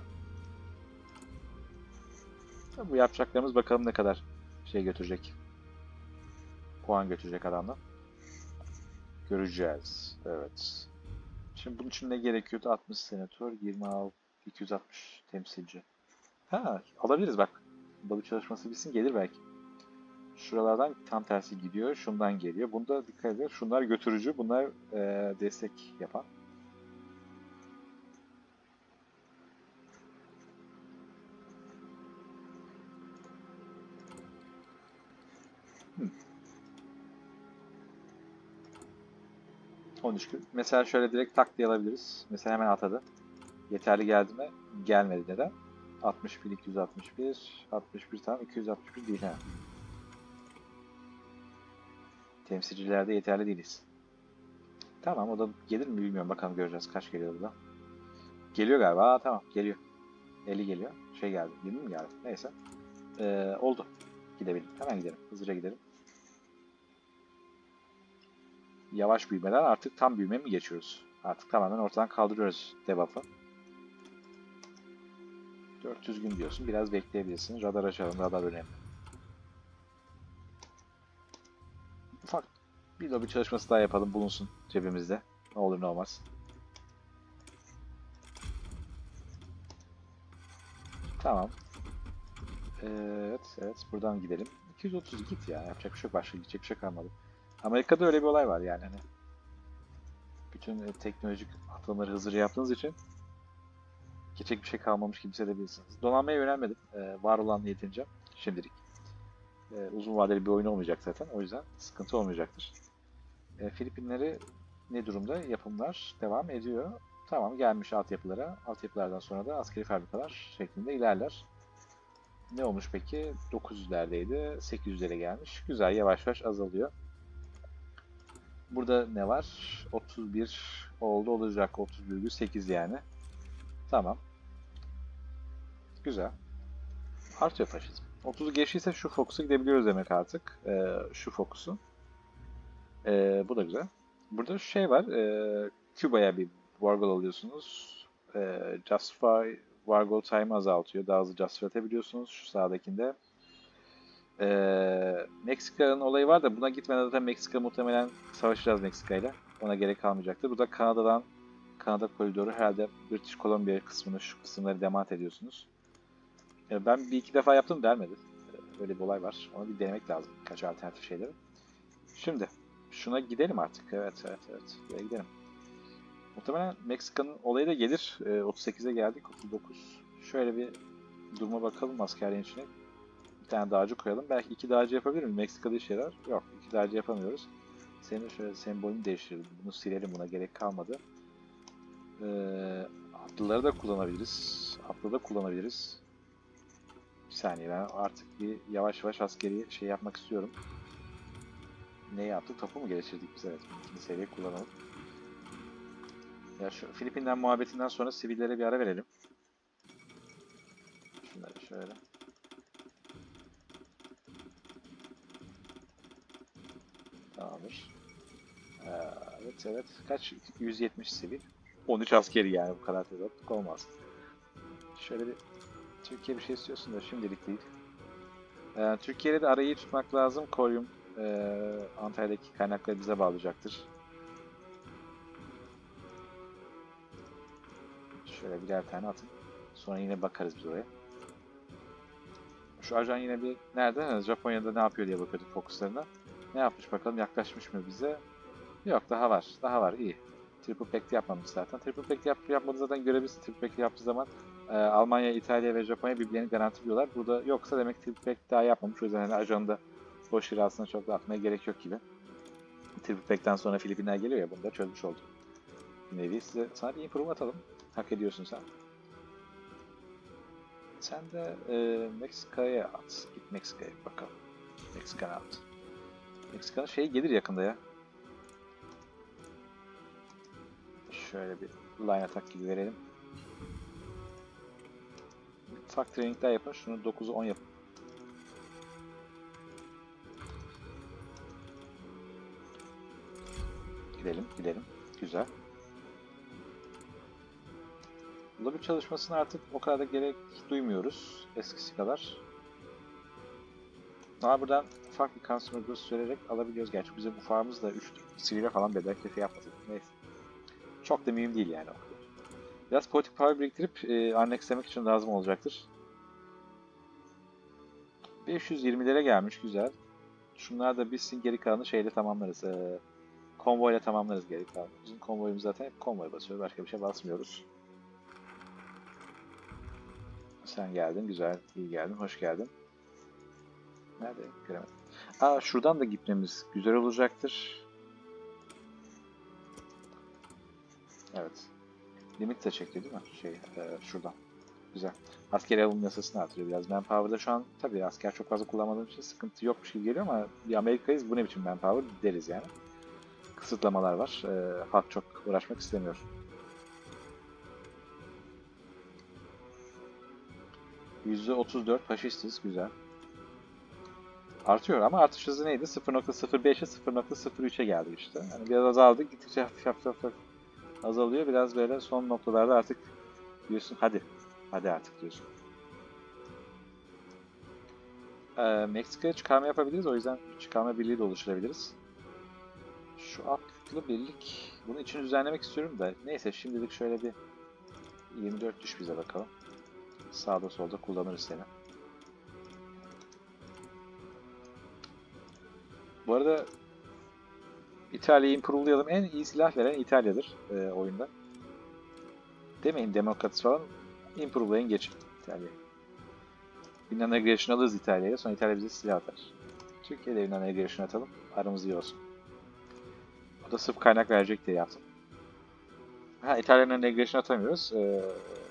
Tabii bu yapacaklarımız bakalım ne kadar şey götürecek. Puan götürecek adamdan. Göreceğiz. Evet. Şimdi bunun için ne gerekiyordu? altmış senatör, yirmi altı, iki yüz altmış temsilci. Ha, alabiliriz bak. Balı çalışması bitsin, gelir belki. Şuralardan tam tersi gidiyor. Şundan geliyor. Bunda dikkat edin. Şunlar götürücü. Bunlar e, destek yapan. Hmm. on üç gün. Mesela şöyle direkt tak diye alabiliriz. Mesela hemen atadı. Yeterli geldi mi? Gelmedi. Neden? altmış bir, iki yüz altmış bir, altmış bir tam, iki yüz altmış bir değil ha. Temsilcilerde yeterli değiliz. Tamam, o da gelir mi bilmiyorum. Bakalım, göreceğiz. Kaç geliyor burada? Geliyor galiba. Aa, tamam, geliyor. elli geliyor. Şey geldi. yirmi mi geldi? Neyse. Ee, oldu. Gidebilirim. Hemen gidelim. Hızlıca gidelim. Yavaş büyümeden artık tam büyüme mi geçiyoruz? Artık tamamen ortadan kaldırıyoruz debuff'ı. dört yüz gün diyorsun. Biraz bekleyebilirsin. Radar açalım. Radar önemli. Ufak bir lobi çalışması daha yapalım. Bulunsun cebimizde. Ne olur ne olmaz. Tamam. Evet, evet. Buradan gidelim. iki yüz otuz git ya. Yapacak bir şey yok. Başka gidecek bir şey kalmadı. Amerika'da öyle bir olay var yani. Hani bütün teknolojik atılımları hızlıca yaptığınız için geçecek bir şey kalmamış gibi hissedebilirsiniz. Donanmaya yönelmedim. Ee, var olanla yetineceğim. Şimdilik. Ee, uzun vadeli bir oyun olmayacak zaten. O yüzden sıkıntı olmayacaktır. Ee, Filipinleri ne durumda? Yapımlar devam ediyor. Tamam, gelmiş altyapılara. Altyapılardan sonra da askeri fabrikalar şeklinde ilerler. Ne olmuş peki? dokuz yüzlerdeydi. sekiz yüzlere gelmiş. Güzel, yavaş yavaş azalıyor. Burada ne var? otuz bir oldu, olacak. otuz virgül sekiz yani. Tamam. Güzel. Artıyor faşizm. otuzu geçtiyse şu fokusa gidebiliyoruz demek artık. Ee, şu fokusu. Ee, bu da güzel. Burada şu şey var. E, Küba'ya bir Wargol alıyorsunuz. E, Justify Wargol time azaltıyor. Daha hızlı justify edebiliyorsunuz. Şu sağdakinde. E, Meksika'nın olayı var da buna gitmeden zaten Meksika muhtemelen savaşacağız Meksika ile. Ona gerek kalmayacaktır. Bu da Kanada'dan Kanada koridoru, herhalde British Columbia kısmını, şu kısımları demat ediyorsunuz. E, ben bir iki defa yaptım, delmedi. E, böyle bir olay var. Onu bir denemek lazım. Kaç alternatif şeyleri. Şimdi şuna gidelim artık. Evet, evet, evet. Buraya gidelim. Muhtemelen Meksika'nın olayı da gelir. E, otuz sekize geldik. otuz dokuz. Şöyle bir duruma bakalım askerliğin içine. Bir tane dağcı koyalım. Belki iki dağcı yapabilir miyim? Meksika'da işe yarar. Yok. iki dağcı yapamıyoruz. Senin şöyle sembolünü değiştirelim. Bunu silelim. Buna gerek kalmadı. E, atlıları da kullanabiliriz. Atlı da kullanabiliriz. Bir saniye, ben artık bir yavaş yavaş askeri şey yapmak istiyorum. Ne yaptık? Topu mu geliştirdik biz? Evet. İkinci seviye kullanalım. Ya şu Filipinler muhabbetinden sonra sivillere bir ara verelim. Şunları şöyle. Tamamdır. Evet, evet. Kaç? yüz yetmiş sivil. on üç askeri yani, bu kadar tezatlık olmaz. Şöyle bir Türkiye bir şey istiyorsun da şimdilik değil. Ee, Türkiye'de de arayı tutmak lazım. Koryum e, Antalya'daki kaynakları bize bağlayacaktır. Şöyle birer tane atın. Sonra yine bakarız biz oraya. Şu ajan yine bir nerede? Japonya'da ne yapıyor diye bakıyorduk fokuslarına. Ne yapmış bakalım, yaklaşmış mı bize? Yok, daha var. Daha var, iyi. Triple pack yapmamış zaten. Triple pack yap, yapmadığı zaten görebilirsin. Triple pack yaptığı zaman Ee, Almanya, İtalya ve Japonya birbirlerini garantiliyorlar. Burada yoksa demek ki pek daha yapmamış. O yüzden hani ajanında boş yere aslında çok da atmaya gerek yok gibi. Triple'den sonra Filipinler geliyor ya, bunu da çözmüş olduk. Bir nevi size, sana bir improve atalım. Hak ediyorsun sen. Sen de e, Meksika'ya at. Git Meksika'ya bakalım. Meksika'na at. Meksika'nın şeyi gelir yakında ya. Şöyle bir line attack gibi verelim. Ufak trainingler yapın. Şunu dokuzu on yapın. Gidelim, gidelim. Güzel. Lobi çalışmasını artık o kadar da gerek duymuyoruz eskisi kadar. Ama buradan ufak bir consumer goods söyleyerek alabiliyoruz. Gerçi bizim ufağımız da üç silver falan bedel kefi yapmadı. Neyse. Çok da mühim değil yani o kadar. Biraz politik power biriktirip e, annexlemek için lazım olacaktır. beş yüz yirmilere gelmiş, güzel. Şunlar da bitsin, geri kalanı şeyle tamamlarız. E, konvoyla tamamlarız geri kalanı. Bizim konvoyumuz zaten hep konvoy basıyor. Başka bir şey basmıyoruz. Sen geldin, güzel, iyi geldin, hoş geldin. Nerede? Göremedim. Aa, şuradan da gitmemiz güzel olacaktır. Evet. Limit de çekti değil mi? Şey, e, şuradan. Güzel. Asker alım yasasını artırıyor biraz. Manpower'da şu an tabii asker çok fazla kullanmadığım için sıkıntı yokmuş gibi geliyor ama bir Amerika'yız, bu ne biçim manpower deriz yani. Kısıtlamalar var. E, halk çok uğraşmak istemiyor. yüzde otuz dört faşistiz. Güzel. Artıyor ama artış hızı neydi? sıfır nokta sıfır beşe sıfır nokta sıfır üçe geldi işte. Yani biraz azaldı. Gittikçe hafif hafif hafif azalıyor. Biraz böyle son noktalarda artık diyorsun hadi. Hadi artık diyorsun. Ee, Meksika'ya çıkarma yapabiliriz. O yüzden çıkarma birliği de oluşturabiliriz. Şu atlı birlik. Bunun için düzenlemek istiyorum da. Neyse şimdilik şöyle bir yirmi dört düş bize bakalım. Sağda solda kullanırız seni. Bu arada İtalya'yı improve'layalım. En iyi silah veren İtalya'dır e, oyunda. Demeyin demokrat falan. Improve'layın geçin İtalya'yı. Yunan aggression alırız İtalya'ya. Sonra İtalya bize silah atar. Türkiye'de Yunan aggression atalım. Aramız iyi olsun. O da sırf kaynak verecek diye yaptım. Ha, İtalya'nın aggression atamıyoruz. Ee,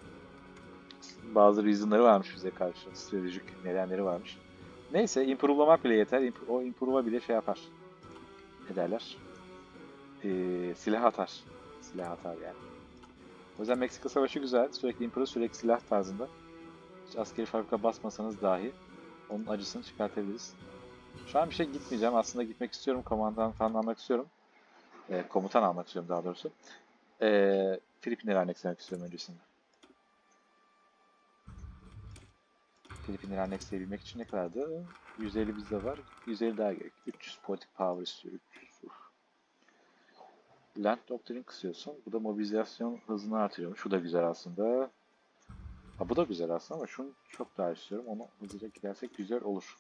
bazı reason'ları varmış bize karşı. Stratejik nedenleri varmış. Neyse improve'lamak bile yeter. O improve'a bile şey yapar. Ne derler? Ee, silah atar. Silah atar yani. O yüzden Meksika Savaşı güzel. Sürekli improve, sürekli silah tarzında. Hiç askeri fabrika basmasanız dahi onun acısını çıkartabiliriz. Şu an bir şey gitmeyeceğim. Aslında gitmek istiyorum. Komandan falan almak istiyorum. E, komutan almak istiyorum daha doğrusu. E, Filipinleri annekslemek istiyorum öncesinde. Filipinleri anneksleyebilmek için ne kadardı? yüz elli bizde var. yüz elli daha gerek. üç yüz politik power istiyor. üç yüz. Uf. Land Doctrine kısıyorsun. Bu da mobilizasyon hızını artırıyormuş. Şu da güzel aslında. Ha, bu da güzel aslında ama şunu çok daha istiyorum. Onu hızlıca gidersek güzel olur.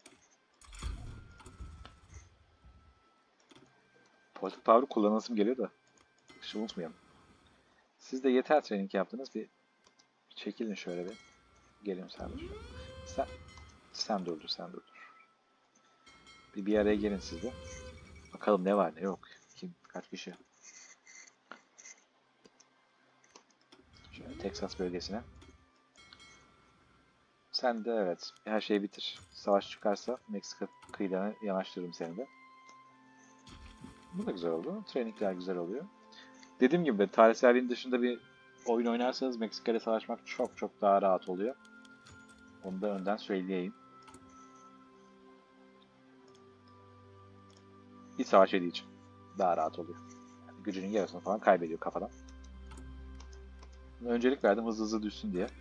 Politik power kullanasım geliyor da. Hiç unutmayalım. Siz de yeter training yaptınız. Bir çekilin şöyle bir. Gelin sen dur. Sen, sen durdur, sen durdur. Bir bir araya gelin siz de. Bakalım ne var ne yok. Kim, kaç kişi. Şöyle Texas bölgesine. Sen de evet her şeyi bitir. Savaş çıkarsa Meksika kıyılarına yanaştırırım seni de. Bu da güzel oldu. Trainingler güzel oluyor. Dediğim gibi tarihselliğin dışında bir oyun oynarsanız Meksika ile savaşmak çok çok daha rahat oluyor. Onu da önden söyleyeyim. İç savaş yediği için daha rahat oluyor. Yani gücünün yarısını falan kaybediyor kafadan. Öncelik verdim hızlı hızlı düşsün diye.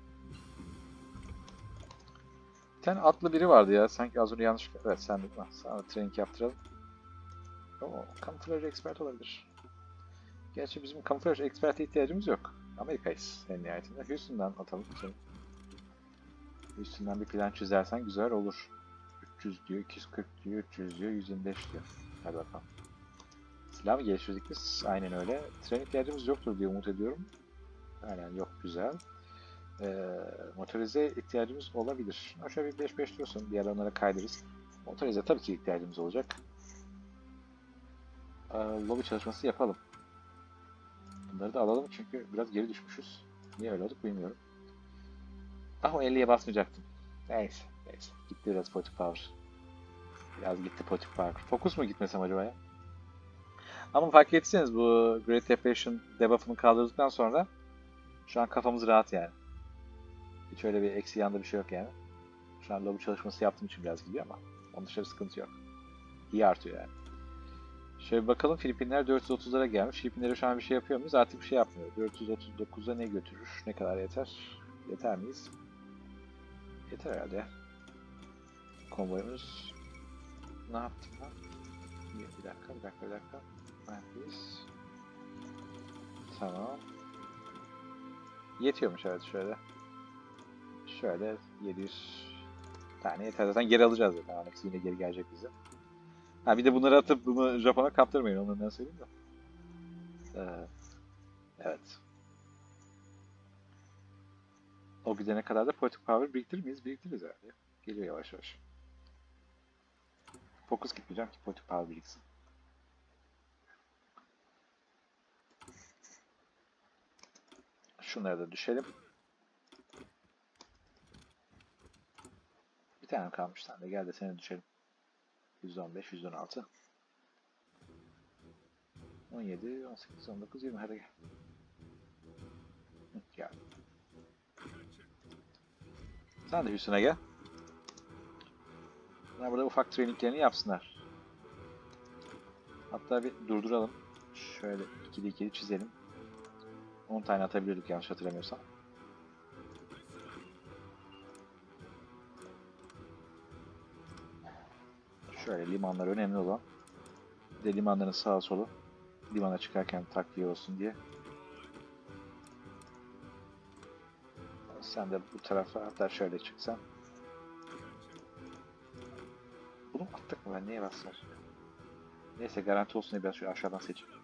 Bir tane atlı biri vardı ya. Sanki az önce yanlış... Evet sen değil mi? Sana training yaptıralım. O camouflage expert olabilir. Gerçi bizim camouflage expert'e ihtiyacımız yok. Amerika'yız en nihayetinde. Houston'dan atalım seni. Houston'dan bir plan çizersen güzel olur. üç yüz diyor, iki yüz kırk diyor, üç yüz diyor, yüz yirmi beş diyor. Hadi bakalım. Silah mı geliştirdik biz? Aynen öyle. Training ihtiyacımız yoktur diye umut ediyorum. Aynen yok, güzel. e, motorize ihtiyacımız olabilir. Şöyle bir beş beş diyorsun. Diğer alanlara kaydırırız. Motorize tabii ki ihtiyacımız olacak. E, lobi çalışması yapalım. Bunları da alalım çünkü biraz geri düşmüşüz. Niye öyle olduk bilmiyorum. Ah, o elliye basmayacaktım. Neyse, neyse. Gitti biraz politik power. Biraz gitti politik power. Fokus mu gitmesem acaba ya? Ama fark etseniz bu Great Depression debuff'ını kaldırdıktan sonra şu an kafamız rahat yani. Hiç öyle bir eksi yanda bir şey yok yani. Şu an lobi çalışması yaptığım için biraz gidiyor ama onun dışında sıkıntı yok. İyi artıyor yani. Şöyle bir bakalım, Filipinler dört yüz otuzlara gelmiş. Filipinlere şu an bir şey yapıyor muyuz? Artık bir şey yapmıyor. dört yüz otuz dokuza ne götürür? Ne kadar yeter? Yeter miyiz? Yeter herhalde ya. Konvoyumuz ne yaptım ben? Bir dakika, bir dakika, bir dakika. Neredeyiz? Tamam. Yetiyormuş evet şöyle. Şöyle yedi yüz tane yeter. Zaten geri alacağız zaten. Annex yine geri gelecek bize. Ha bir de bunları atıp bunu Japon'a kaptırmayın. Onları ne söyleyeyim de. Ee, evet. O gidene kadar da politik power biriktirir miyiz? Biriktiririz herhalde. Geliyor yavaş yavaş. Fokus gitmeyeceğim ki politik power biriksin. Şunlara da düşelim. Bir tane kalmış sende. Gel de seni düşelim. yüz on beş, yüz on altı. on yedi, on sekiz, on dokuz, yirmi. Hadi gel. Hı, gel. Sen de Houston'a gel. Bunlar burada ufak traininglerini yapsınlar. Hatta bir durduralım. Şöyle ikili ikili çizelim. on tane atabilirdik yanlış hatırlamıyorsam. Şöyle limanlar önemli olan. Bir de limanların sağa solu. Limana çıkarken takviye olsun diye. Sen de bu tarafa hatta şöyle çıksan. Bunu attık mı ben? Neye bastım? Neyse garanti olsun diye biraz şöyle aşağıdan seçeyim.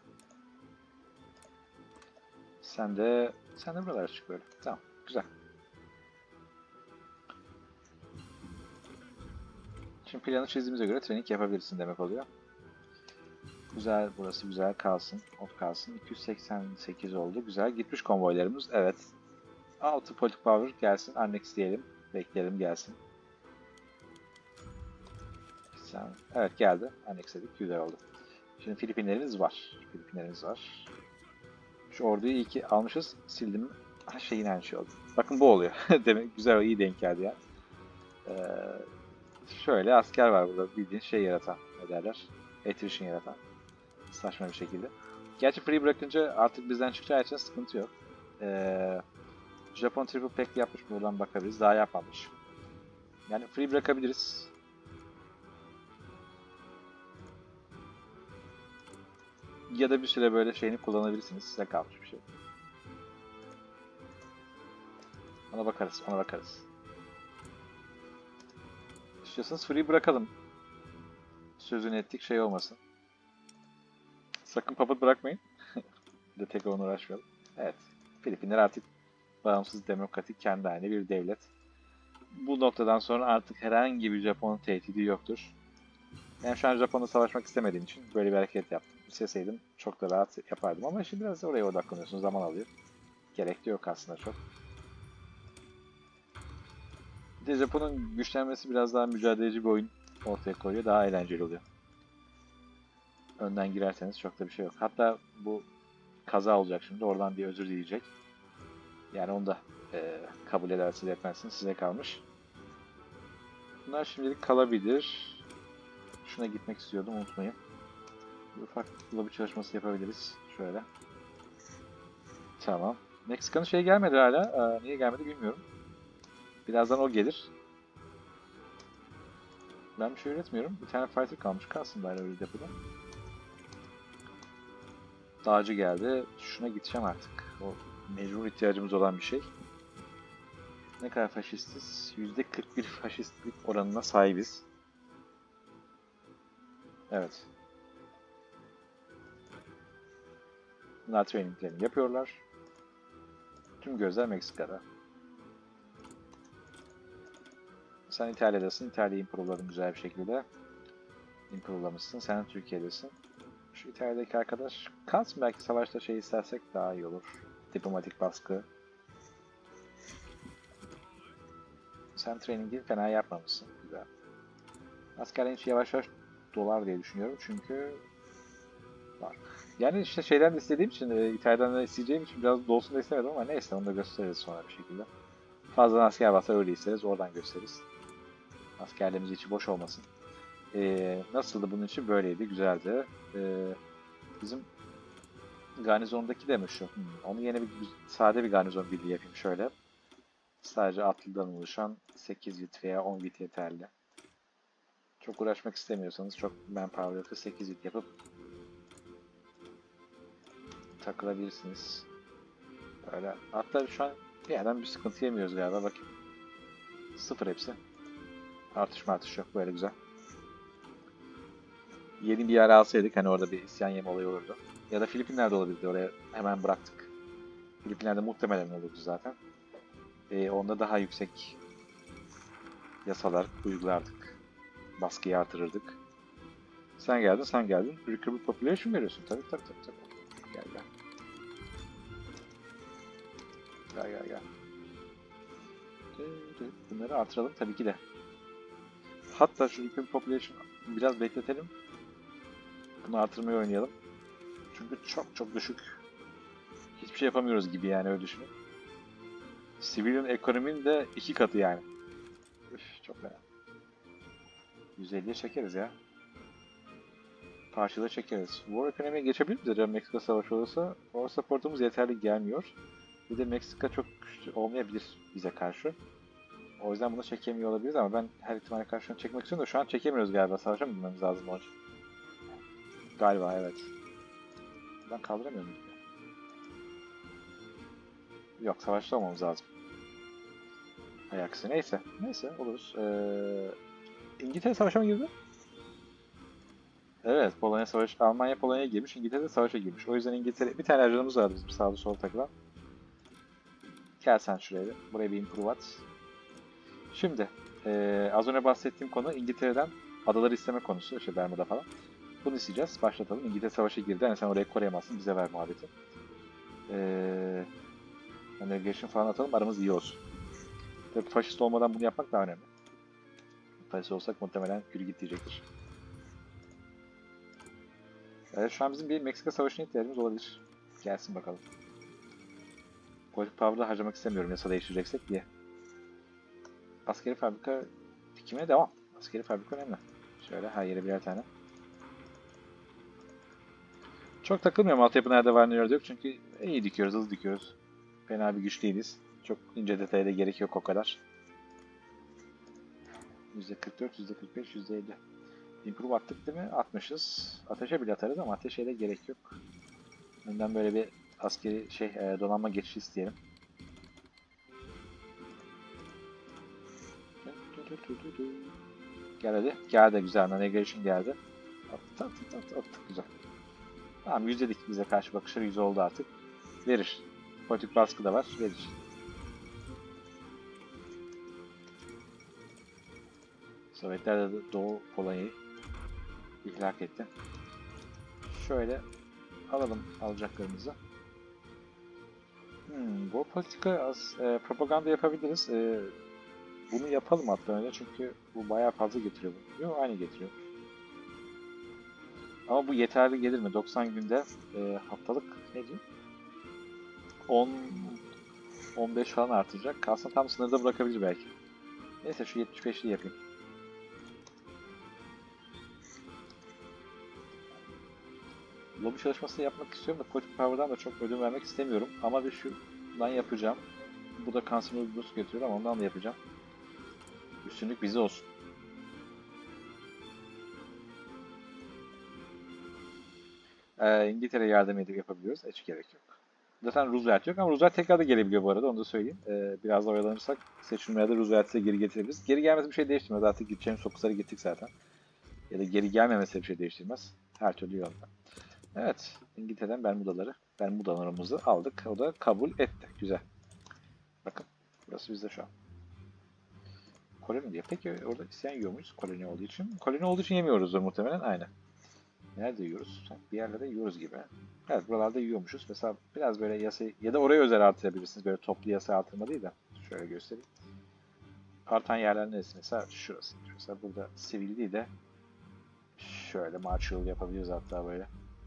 Sen de sen de buralara çık böyle. Tamam. Güzel. Şimdi planı çizdiğimize göre training yapabilirsin demek oluyor. Güzel. Burası güzel. Kalsın. Ot kalsın. iki yüz seksen sekiz oldu. Güzel. Gitmiş konvoylarımız. Evet. altı politik power gelsin. Annex diyelim. Bekleyelim gelsin. Sen... Evet geldi. Annex dedik. Güzel oldu. Şimdi Filipinlerimiz var. Filipinlerimiz var. Şu orduyu iyi ki almışız. Sildim. Ha şey yine aynı şey oldu. Bakın bu oluyor. Demek güzel, iyi denk geldi ya. Ee, şöyle asker var burada. Bildiğin şey yaratan. Ne derler? Attrition yaratan. Saçma bir şekilde. Gerçi free bırakınca artık bizden çıkacağı için sıkıntı yok. Ee, Japon triple pack yapmış. Buradan bakabiliriz. Daha yapmamış. Yani free bırakabiliriz. Ya da bir süre böyle şeyini kullanabilirsiniz. Size kalmış bir şey. Ona bakarız. Ona bakarız. İstiyorsanız free bırakalım. Sözünü ettik şey olmasın. Sakın puppet bırakmayın. Bir de tekrar ona uğraşmayalım. Evet. Filipinler artık bağımsız, demokratik, kendi haline bir devlet. Bu noktadan sonra artık herhangi bir Japon tehdidi yoktur. Ben şu an Japon'la savaşmak istemediğim için böyle bir hareket yaptım. İsteseydim çok da rahat yapardım ama şimdi biraz oraya odaklanıyorsun. Zaman alıyor. Gerek de yok aslında çok. Bir de Japon'un güçlenmesi biraz daha mücadeleci bir oyun ortaya koyuyor. Daha eğlenceli oluyor. Önden girerseniz çok da bir şey yok. Hatta bu kaza olacak şimdi. Oradan bir özür dileyecek. Yani onu da e, kabul edersiniz etmezsiniz. Size kalmış. Bunlar şimdilik kalabilir. Şuna gitmek istiyordum. Unutmayın. Bir ufak lobi çalışması yapabiliriz. Şöyle. Tamam. Meksika'nın şey gelmedi hala. Ee, niye gelmedi bilmiyorum. Birazdan o gelir. Ben bir şey üretmiyorum. Bir tane fighter kalmış. Kalsın bari öyle depoda. Dağcı geldi. Şuna gideceğim artık. O mecbur ihtiyacımız olan bir şey. Ne kadar faşistiz? yüzde kırk bir faşistlik oranına sahibiz. Evet. Bunlar traininglerini yapıyorlar. Tüm gözler Meksika'da. Sen İtalya'dasın. İtalya'yı improveladın güzel bir şekilde. Improvelamışsın. Sen Türkiye'desin. Şu İtalya'daki arkadaş kalsın, belki savaşta şey istersek daha iyi olur. Diplomatik baskı. Sen training'i fena yapmamışsın. Güzel. Askerlerin içi yavaş yavaş dolar diye düşünüyorum çünkü var. Yani işte şeyden de istediğim için, e, İtalya'dan da isteyeceğim için biraz dolsun da istemedim ama neyse, onu da gösteririz sonra bir şekilde. Fazla asker varsa öyle isteriz, oradan gösteririz. Askerlerimiz içi boş olmasın. E, nasıldı bunun için? Böyleydi, güzeldi. E, bizim garnizondaki de mi şu? Hmm, onu yeni bir sade bir garnizon birliği yapayım şöyle. Sadece atlıdan oluşan sekiz bit veya on bit yeterli. Çok uğraşmak istemiyorsanız, çok manpower yoksa sekiz bit yapıp takılabilirsiniz. Böyle. Hatta şu an bir yerden bir sıkıntı yemiyoruz galiba. Bakayım. Sıfır hepsi. Artış artış yok. Böyle güzel. Yeni bir yer alsaydık hani orada bir isyan yeme olayı olurdu. Ya da Filipinler'de olabilirdi. Oraya hemen bıraktık. Filipinler'de muhtemelen olurdu zaten. Ee, onda daha yüksek yasalar uygulardık. Baskıyı artırırdık. Sen geldin, sen geldin. Recruitment population veriyorsun. Tabii tabii tabii. tabii. Gel gel. Gel gel gel. Bunları artıralım tabii ki de. Hatta şu recruitment population biraz bekletelim. Bunu artırmayı oynayalım. Çünkü çok çok düşük. Hiçbir şey yapamıyoruz gibi yani, öyle düşünün. Civilian ekonominin de iki katı yani. Üf, çok fena. yüz elliye çekeriz ya. Parçalı çekeriz. War ekonomiye geçebilir miyiz acaba Meksika savaşı olursa? War supportumuz yeterli gelmiyor. Bir de Meksika çok güçlü olmayabilir bize karşı. O yüzden bunu çekemiyor olabiliriz ama ben her ihtimale karşı çekmek istiyorum da şu an çekemiyoruz galiba. Savaşa mı girmemiz lazım onun için? Galiba evet. Ben kaldıramıyor muyum? Yok, savaşta olmamız lazım. Hay aksi. Neyse. Neyse oluruz. Ee, İngiltere savaşa mı girdi? Evet. Polonya savaş. Almanya Polonya'ya girmiş. İngiltere de savaşa girmiş. O yüzden İngiltere... Bir tane ajanımız vardı bizim sağda solda takılan. Gel sen şuraya bir. Buraya bir improve at. Şimdi. Ee, az önce bahsettiğim konu İngiltere'den adaları isteme konusu. İşte Bermuda falan. Bunu isteyeceğiz. Başlatalım. İngiltere savaşa girdi. Yani sen orayı koruyamazsın. Bize ver muhabbeti. Ee, Navigation falan atalım. Aramız iyi olsun. Tabii faşist olmadan bunu yapmak daha önemli. Faşist olsak muhtemelen yürü git diyecektir. Evet, şu an bizim bir Meksika savaşına ihtiyacımız olabilir. Gelsin bakalım. Politik power'da harcamak istemiyorum yasa değiştireceksek diye. Askeri fabrika dikimine devam. Askeri fabrika önemli. Şöyle her yere birer tane. Çok takılmıyorum altyapı nerede var nerede yok çünkü iyi dikiyoruz, hızlı dikiyoruz. Fena bir güç değiliz. Çok ince detaya da gerek yok o kadar. yüzde kırk dört, yüzde kırk beş, yüzde elli. Improve attık değil mi? Atmışız. Ateşe bile atarız ama ateşe de gerek yok. Önden böyle bir askeri şey e, donanma geçişi isteyelim. Gel hadi. Geldi güzel. Navigation geldi. Attık attık attık attık güzel. Tamam, yüzdedik bize karşı bakışları yüz oldu artık. Verir. Politik baskı da var. Verir. Sovyetler de Doğu Polonya'yı ihlak etti. Şöyle alalım alacaklarımızı. Hmm, bu politika az e, propaganda yapabiliriz. E, bunu yapalım hatta öyle çünkü bu bayağı fazla getiriyor. Yok, aynı getiriyor. Ama bu yeterli gelir mi? doksan günde e, haftalık ne diyeyim? on on beş falan artacak. Aslında tam sınırda bırakabilir belki. Neyse şu yetmiş beşli yapayım. Lobi çalışması yapmak istiyorum da Politik Power'dan da çok ödün vermek istemiyorum. Ama bir şundan yapacağım. Bu da Consumer Boost getiriyor ama ondan da yapacağım. Üstünlük bize olsun. Ee, İngiltere'ye yardım edip yapabiliyoruz. Hiç gerek yok. Zaten Roosevelt yok ama Roosevelt tekrar da gelebiliyor bu arada, onu da söyleyeyim. Ee, biraz da oyalanırsak seçimlerde Roosevelt'i geri getirebiliriz. Geri gelmesi bir şey değiştirmez. Artık gideceğimiz fokuslara gittik zaten. Ya da geri gelmemesi bir şey değiştirmez. Her türlü yolda. Evet. İngiltere'den Bermudaları, Bermudalarımızı aldık. O da kabul etti. Güzel. Bakın. Burası bizde şu an. koloni diye. Peki orada isyan yiyor muyuz koloni olduğu için? Koloni olduğu için yemiyoruzdur muhtemelen. Aynen. Nerede yiyoruz? Bir yerlerde yiyoruz gibi. Evet, buralarda yiyormuşuz. Mesela biraz böyle yasayı ya da oraya özel artırabilirsiniz. Böyle toplu yasa artırma değil de. Şöyle göstereyim. Artan yerler neresi? Mesela şurası. Mesela burada sivil değil de şöyle martial yapabiliriz hatta böyle.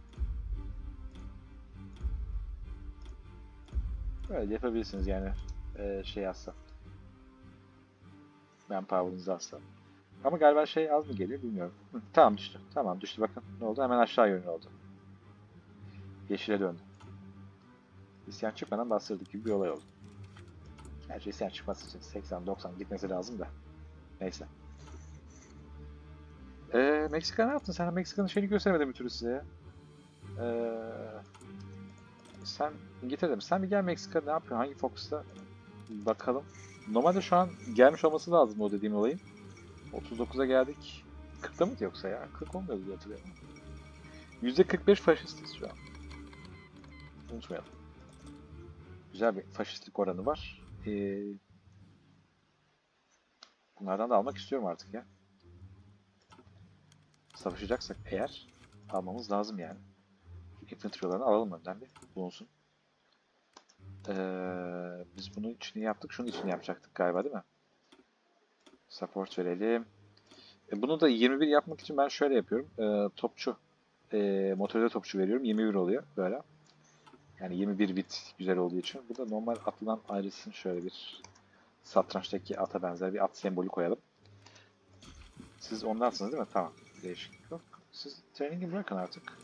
Böyle yapabilirsiniz yani. Ee, şey yazsa. Manpower'ınızı alsa. Ama galiba şey az mı geliyor bilmiyorum. Hı, tamam düştü. Tamam düştü bakın. Ne oldu? Hemen aşağı yönlü oldu. Yeşile döndü. İsyan çıkmadan bastırdık gibi bir olay oldu. Gerçi isyan çıkması için seksen doksan gitmesi lazım da. Neyse. Ee, Meksika ne yaptın? Sen Meksika'nın şeyini göstermedin bir türlü size ya. Ee, sen İngiltere'de mi? Sen bir gel Meksika ne yapıyor? Hangi Fox'ta? Bakalım. Normalde şu an gelmiş olması lazım o dediğim olayın. otuz dokuza geldik. kırkta mıydı yoksa ya? kırk olmuyordu diye hatırlıyorum. yüzde kırk beş faşistiz şu an. Unutmayalım. Güzel bir faşistlik oranı var. Ee, bunlardan da almak istiyorum artık ya. Savaşacaksak eğer almamız lazım yani. Infantry'larını alalım önden bir bulunsun. Ee, biz bunun için yaptık. Şunun için yapacaktık galiba değil mi? Support verelim. E, bunu da yirmi bir yapmak için ben şöyle yapıyorum. E, topçu. E, motorize topçu veriyorum. yirmi bir oluyor böyle. Yani yirmi bir bit güzel olduğu için. Burada normal atlıdan ayrılsın şöyle bir satrançtaki ata benzer bir at sembolü koyalım. Siz ondansınız değil mi? Tamam. Değişiklik yok. Siz training'i bırakın artık.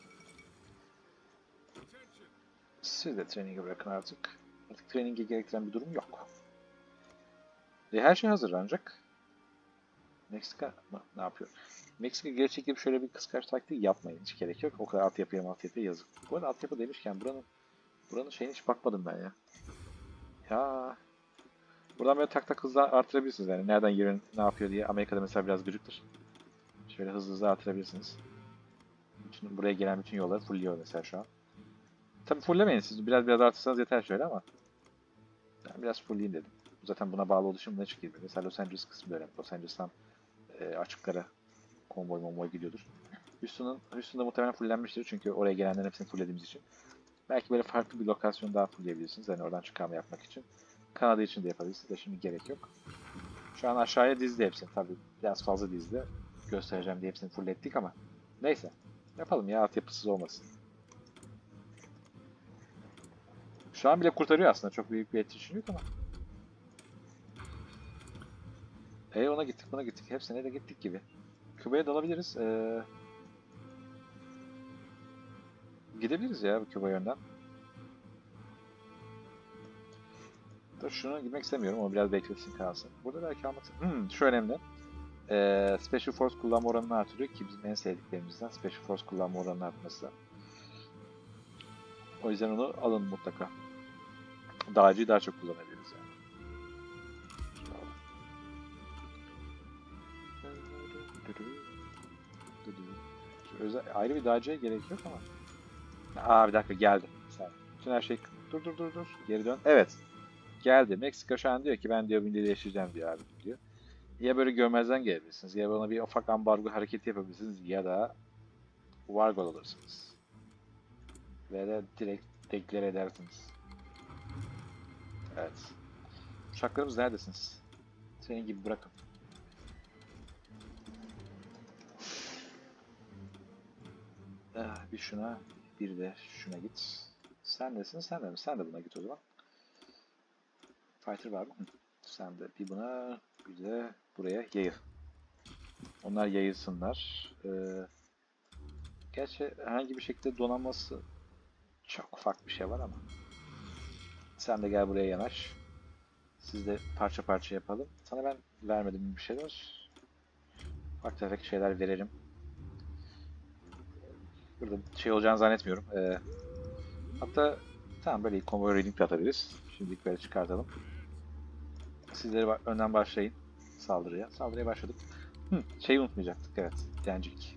Siz de training'i bırakın artık. Artık training'e gerektiren bir durum yok. E, her şey hazır ancak. Meksika ne yapıyor? Meksika geri çekilip şöyle bir kıskaç taktiği yapmayın. Hiç gerek yok. O kadar altyapıya altyapıya yazık. Bu arada altyapı demişken buranın buranın şeyine hiç bakmadım ben ya. Ya buradan böyle tak tak hızlı artırabilirsiniz yani. Nereden yerin ne yapıyor diye. Amerika'da mesela biraz gıcıktır. Şöyle hızlı hızlı artırabilirsiniz. Bütün, buraya gelen bütün yolları fullliyor mesela şu an. Tabi fulllemeyin siz. Biraz biraz artırsanız yeter şöyle ama. Ben biraz fullleyeyim dedim. Zaten buna bağlı oluşum ne çıkıyor? Mesela Los Angeles kısmı da öyle. Los Angeles'tan e, açıklara konvoy monvoy gidiyordur. Houston'un Houston'da muhtemelen fullenmiştir çünkü oraya gelenlerin hepsini fullediğimiz için. Belki böyle farklı bir lokasyon daha fullleyebilirsiniz. Yani oradan çıkarma yapmak için. Kanada için de yapabilirsiniz de şimdi gerek yok. Şu an aşağıya dizdi hepsini. Tabii biraz fazla dizdi. Göstereceğim diye hepsini fulllettik ama. Neyse. Yapalım ya altyapısız olmasın. Şu an bile kurtarıyor aslında. Çok büyük bir etki yok ama. E ona gittik buna gittik. Hepsine de gittik gibi. Küba'ya dalabiliriz. Ee, gidebiliriz ya bu Küba yönden. Da şunu gitmek istemiyorum ama biraz bekletsin kalsın. Burada belki almak... Hmm, şu önemli. Ee, Special Force kullanma oranını artırıyor ki bizim en sevdiklerimizden Special Force kullanma oranının artması. O yüzden onu alın mutlaka. Dağcıyı daha çok kullanabiliriz yani. Özel, ayrı bir dağcıya gerek yok ama. Aa bir dakika geldi. Sen. Bütün her şey... Dur dur dur dur. Geri dön. Evet. Geldi. Meksika şu an diyor ki ben diyor Bindi'de yaşayacağım diyor abi diyor. Ya böyle görmezden gelebilirsiniz ya bana bir ufak ambargo hareketi yapabilirsiniz ya da Vargol alırsınız. Ve de direkt deklare edersiniz. Evet. Uçaklarımız neredesiniz? Senin gibi bırakın. Ah, bir şuna bir de şuna git. Sen nesin? Sen de mi? Sen de buna git o zaman. Fighter var mı? Sen de bir buna bir de buraya yayıl. Onlar yayılsınlar. Ee, gerçi herhangi bir şekilde donanması çok ufak bir şey var ama. Sen de gel buraya yanaş. Siz de parça parça yapalım. Sana ben vermedim bir şeyler. Ufak tefek şeyler veririm. Burada şey olacağını zannetmiyorum. Ee, hatta tamam böyle convoy raiding de atabiliriz. Şimdilik böyle çıkartalım. Sizleri önden başlayın saldırıya. Saldırıya başladık. Hı, şeyi unutmayacaktık evet. Direncilik.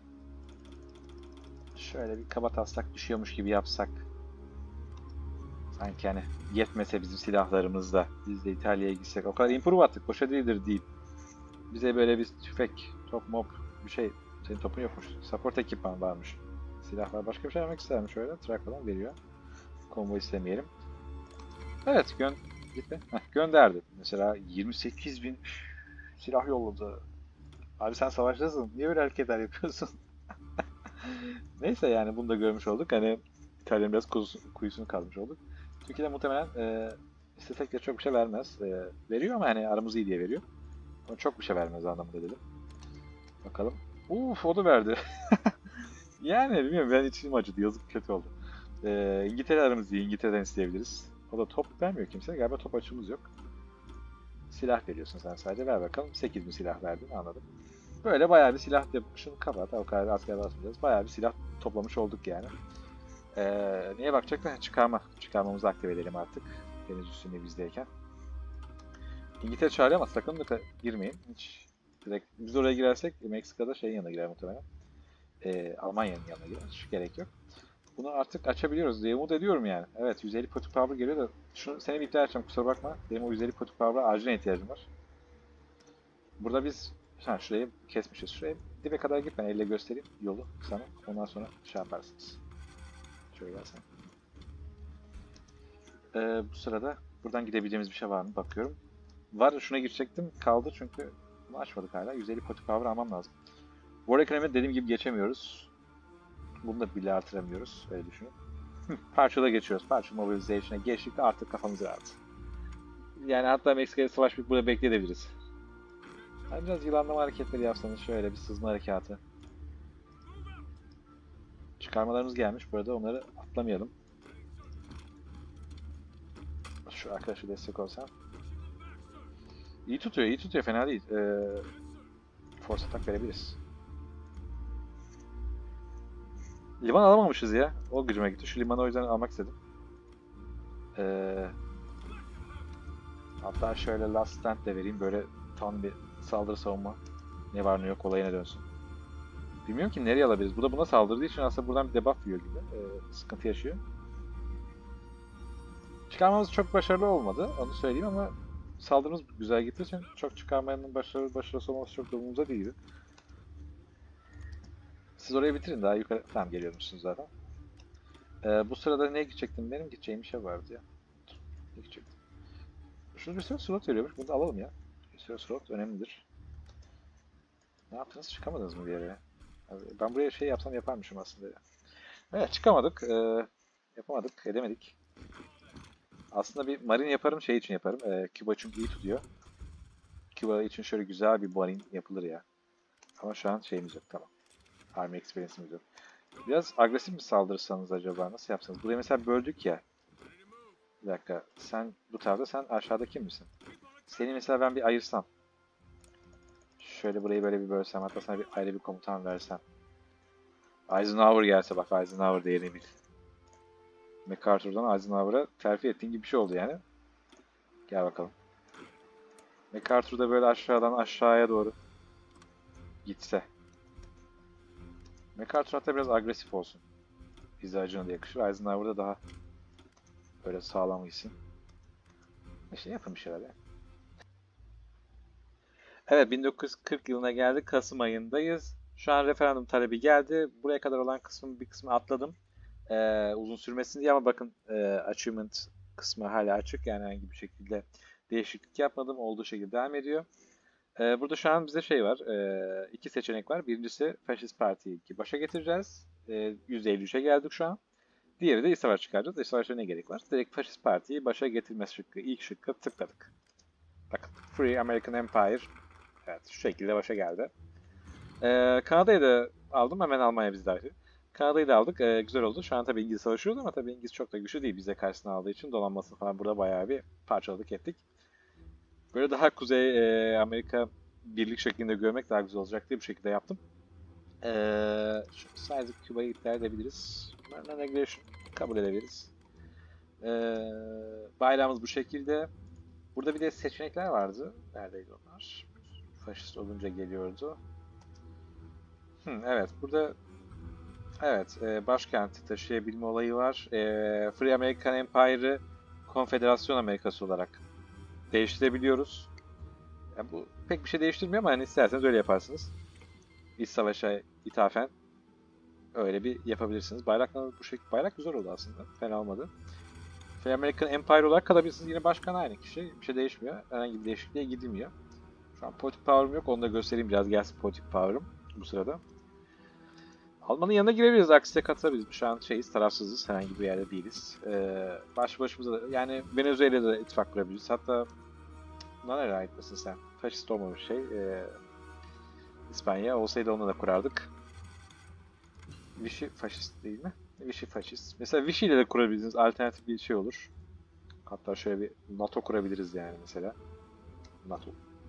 Şöyle bir kaba taslak düşüyormuş gibi yapsak. Sanki hani yetmese bizim silahlarımızda biz de İtalya'ya gitsek o kadar improve attık boşa değildir deyip bize böyle bir tüfek, top mop bir şey, senin topun yokmuş, support ekipman varmış, silahlar başka bir şey vermek istermiş, şöyle track falan veriyor. Konvoy istemeyelim. Evet gön gitti. Heh, gönderdi. Mesela yirmi sekiz bin silah yolladı. Abi sen savaştasın. Niye böyle hareketler yapıyorsun? Neyse yani bunu da görmüş olduk. Hani İtalya'nın biraz kuyusunu, kuyusunu kazmış olduk. Türkiye'de muhtemelen e, istesek de çok bir şey vermez. E, veriyor ama hani aramız iyi diye veriyor. Ama çok bir şey vermez anlamında dedim. Bakalım. Uf o da verdi. Yani bilmiyorum ben içim acıdı. Yazık kötü oldu. E, İngiltere aramız iyi. İngiltere'den isteyebiliriz. O da top vermiyor kimse. Galiba top açımız yok. Silah veriyorsun sen sadece. Ver bakalım. sekiz bin silah verdin anladım. Böyle bayağı bir silah şunu kapat. O kadar asker basmayacağız. Bayağı bir silah toplamış olduk yani. Ee, neye bakacaklar? Çıkarma. Çıkarmamızı aktive edelim artık. Deniz üstünde bizdeyken. İngiltere çağırıyor ama sakın da girmeyin. Hiç direkt biz oraya girersek Meksika'da şeyin yanına girer muhtemelen. Ee, Almanya'nın yanına girer. Hiç gerek yok. Bunu artık açabiliyoruz diye umut ediyorum yani. Evet yüz elli power power geliyor da şunu seni bir iptal edeceğim kusura bakma. Benim o yüz elli power power'a acilen ihtiyacım var. Burada biz ha, şurayı kesmişiz. Şuraya dibe kadar git ben elle göstereyim yolu sana. Ondan sonra şey yaparsınız. Şöyle gelsen. Ee, bu sırada buradan gidebileceğimiz bir şey var mı bakıyorum. Var şuna girecektim kaldı çünkü bunu açmadık hala. yüz elli power power almam lazım. War Economy dediğim gibi geçemiyoruz. Bunu da bile artıramıyoruz. Öyle düşünün. Parçada geçiyoruz. Parça Mobilization'a geçtik artık kafamız rahat. Yani hatta Meksika'ya savaş bir burada bekleyebiliriz. Yani biraz yılanlama hareketleri yapsanız şöyle bir sızma harekatı. Çıkarmalarımız gelmiş. Burada onları atlamayalım. Şu arkadaşı destek olsam. İyi tutuyor, iyi tutuyor. Fena değil. Ee, force attack verebiliriz. Liman alamamışız ya. O gücüme gitti. Şu limanı o yüzden almak istedim. Ee, hatta şöyle last stand de vereyim. Böyle tam bir saldırı savunma. Ne var ne yok olayına dönsün. Bilmiyorum ki nereye alabiliriz. Bu da buna saldırdığı için aslında buradan bir debuff yiyor gibi. Ee, sıkıntı yaşıyor. Çıkarmamız çok başarılı olmadı. Onu söyleyeyim ama saldırımız güzel gittiği için çok çıkarmayanın başarılı başarısı olması çok da umurumuzda değildi. Siz orayı bitirin daha yukarı. Tamam geliyormuşsunuz zaten. Ee, bu sırada ne gidecektim? Benim gideceğim bir şey vardı ya. Ne gidecektim? Şurada bir sürü slot veriyormuş. Bunu da alalım ya. Bir sürü slot önemlidir. Ne yaptınız? Çıkamadınız mı bir yere? Ben buraya şey yapsam yaparmışım aslında ya. Evet çıkamadık. Ee, yapamadık. Edemedik. Aslında bir marine yaparım. Şey için yaparım. Ee, Küba çünkü iyi tutuyor. Küba için şöyle güzel bir marine yapılır ya. Ama şu an şeyimiz yok. Tamam. Army experience'imiz yok. Biraz agresif mi saldırırsanız acaba? Nasıl yapsanız? Burayı mesela böldük ya. Bir dakika. Sen bu tarafta, sen aşağıdaki misin? Seni mesela ben bir ayırsam. Şöyle burayı böyle bir bölsem. Hatta sana bir ayrı bir komutan versem. Eisenhower gelse bak. Eisenhower değerini bil. MacArthur'dan Eisenhower'a terfi ettiğin gibi bir şey oldu yani. Gel bakalım. MacArthur da böyle aşağıdan aşağıya doğru gitse. MacArthur hatta biraz agresif olsun. Pizzacına da yakışır. Eisenhower'da daha böyle sağlam gitsin. İşte yapın bir şeyler ya. Evet bin dokuz yüz kırk yılına geldik. Kasım ayındayız. Şu an referandum talebi geldi. Buraya kadar olan kısmın bir kısmını atladım. Ee, uzun sürmesin diye ama bakın e, achievement kısmı hala açık. Yani herhangi bir şekilde değişiklik yapmadım. Olduğu şekilde devam ediyor. Ee, burada şu an bize şey var. E, iki seçenek var. Birincisi Faşist Parti'yi başa getireceğiz. E, yüzde elli üçe geldik şu an. Diğeri de iç savaş çıkaracağız. İç savaşa ne gerek var? Direkt Faşist Parti'yi başa getirme şıkkı. İlk şıkkı tıkladık. Bakın Free American Empire. Evet şu şekilde başa geldi. Ee, Kanada'yı da aldım. Hemen Almanya bizi dahil. Kanada'yı da aldık. Ee, güzel oldu. Şu an tabii İngiliz savaşıyoruz ama tabii İngiliz çok da güçlü değil. Bize karşısına aldığı için donanması falan burada bayağı bir parçaladık ettik. Böyle daha Kuzey e, Amerika birlik şeklinde görmek daha güzel olacak diye bu şekilde yaptım. Ee, sadece Küba'yı iptal edebiliriz. Non-aggression kabul edebiliriz. Ee, bayrağımız bu şekilde. Burada bir de seçenekler vardı. Neredeydi onlar? Faşist olunca geliyordu. Hmm, evet burada Evet, e, başkenti taşıyabilme olayı var. E, Free American Empire'ı Konfederasyon Amerikası olarak değiştirebiliyoruz. Yani bu pek bir şey değiştirmiyor ama hani isterseniz öyle yaparsınız. İç savaşa ithafen öyle bir yapabilirsiniz. Bayraklar bu şekilde, bayrak güzel oldu aslında. Fena olmadı. Free American Empire olarak kalabilirsiniz. Yine başkan aynı kişi. Bir şey değişmiyor. Herhangi bir değişikliğe gidilmiyor. Şu an politik power'ım yok. Onu da göstereyim biraz. Gelsin politik power'ım bu sırada. Alman'ın yanına girebiliriz. Aksiye katılabiliriz. Şu an şeyiz, tarafsızız. Herhangi bir yerde değiliz. Ee, baş başımıza da, yani Venezuela'da da ittifak kurabiliriz. Hatta buna nereye ait misin sen? Faşist olmamış şey. Ee, İspanya olsaydı onunla da kurardık. Vichy faşist değil mi? Vichy faşist. Mesela Vichy ile de kurabilirsiniz. Alternatif bir şey olur. Hatta şöyle bir NATO kurabiliriz yani mesela. NATO.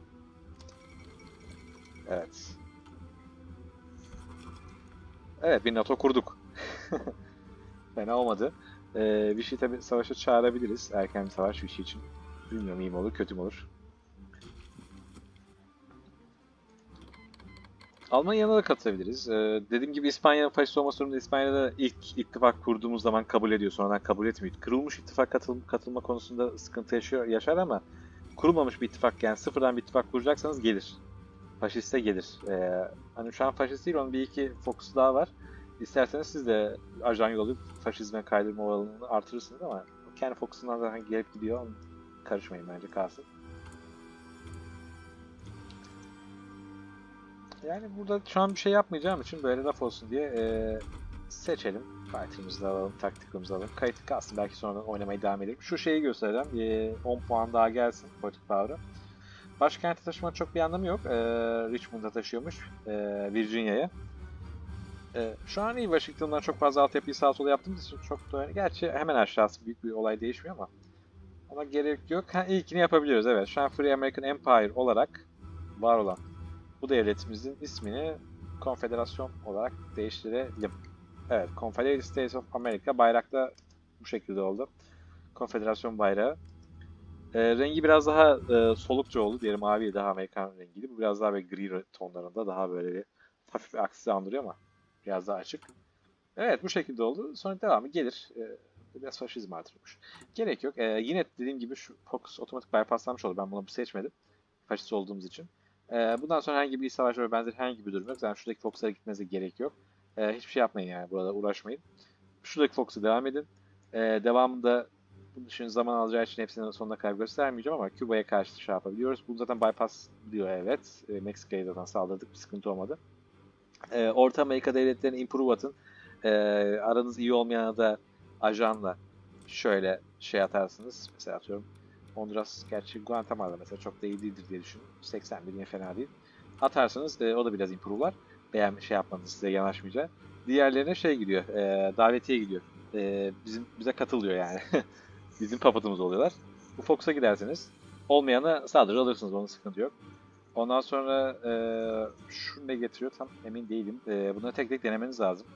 Evet. Evet, bir NATO kurduk. Fena olmadı. Ee, Vichy tabi savaşa çağırabiliriz. Erken bir savaş Vichy için. Bilmiyorum iyi mi olur, kötü mü olur. Almanya'ya da katılabiliriz. Ee, dediğim gibi İspanya faşist olması durumunda İspanya'da ilk ittifak kurduğumuz zaman kabul ediyor, sonradan kabul etmiyor. Kırılmış ittifak katıl katılma konusunda sıkıntı yaşıyor, yaşar ama kurulmamış bir ittifak, yani sıfırdan bir ittifak kuracaksanız gelir. Faşiste gelir. Ee, hani şu an faşist değil, onun bir iki fokusu daha var. İsterseniz siz de ajan yollayıp faşizme kaydırma oranını artırırsınız ama kendi fokusundan zaten gelip gidiyor. Karışmayın, bence kalsın. Yani burada şu an bir şey yapmayacağım için böyle laf olsun diye e, seçelim. Fighter'ımızı alalım, taktikimizi alalım. Kayıt kalsın, belki sonradan oynamaya devam edelim. Şu şeyi göstereceğim. E, on puan daha gelsin politik power'a. Başkenti taşıma çok bir anlamı yok. E, Richmond'a taşıyormuş. E, Virginia'ya. E, şu an iyi, Washington'dan çok fazla altyapıyı sağ sola yaptığımız için çok da... Gerçi hemen aşağısı büyük bir olay değişmiyor ama. Ama gerek yok. Ha, ilkini yapabiliyoruz, evet. Şu an Free American Empire olarak var olan bu devletimizin ismini konfederasyon olarak değiştirelim. Evet, Confederate States of America bayrakta bu şekilde oldu. Konfederasyon bayrağı. E, rengi biraz daha e, solukça oldu. Diğeri mavi, daha Amerikan rengiydi. Bu biraz daha böyle gri tonlarında, daha böyle bir hafif bir aksi andırıyor ama biraz daha açık. Evet, bu şekilde oldu. Sonra devamı gelir. E, biraz faşizm artırmış. Gerek yok. E, yine dediğim gibi şu Focus otomatik bypasslanmış oldu. Ben bunu seçmedim. Faşist olduğumuz için. Ee, bundan sonra herhangi bir savaş ve benzeri herhangi bir durum yok. Yani şuradaki Fox'a gitmenize gerek yok. Ee, hiçbir şey yapmayın yani, burada uğraşmayın. Şuradaki Fox'a devam edin. Ee, devamında bunun için zaman alacağı için hepsini sonuna kadar göstermeyeceğim ama Küba'ya karşı şey yapabiliyoruz. Bu zaten bypass diyor, evet. Ee, Meksika'ya zaten saldırdık, bir sıkıntı olmadı. Ee, Orta Amerika devletlerini improve atın. Ee, aranız iyi olmayana da ajanla şöyle şey atarsınız. Mesela atıyorum Honduras, gerçi Guatemala'da mesela çok da iyi değildir diye düşünüyorum. seksen bir yine fena değil. Atarsanız e, o da biraz improve'lar. Beğen şey yapmanız, size yanaşmayacak. Diğerlerine şey gidiyor, e, davetiye gidiyor. E, bizim bize katılıyor yani. Bizim papatımız oluyorlar. Bu Fox'a giderseniz olmayana saldırı alırsınız, onun sıkıntı yok. Ondan sonra e, şu ne getiriyor tam emin değilim. E, bunları tek tek denemeniz lazım.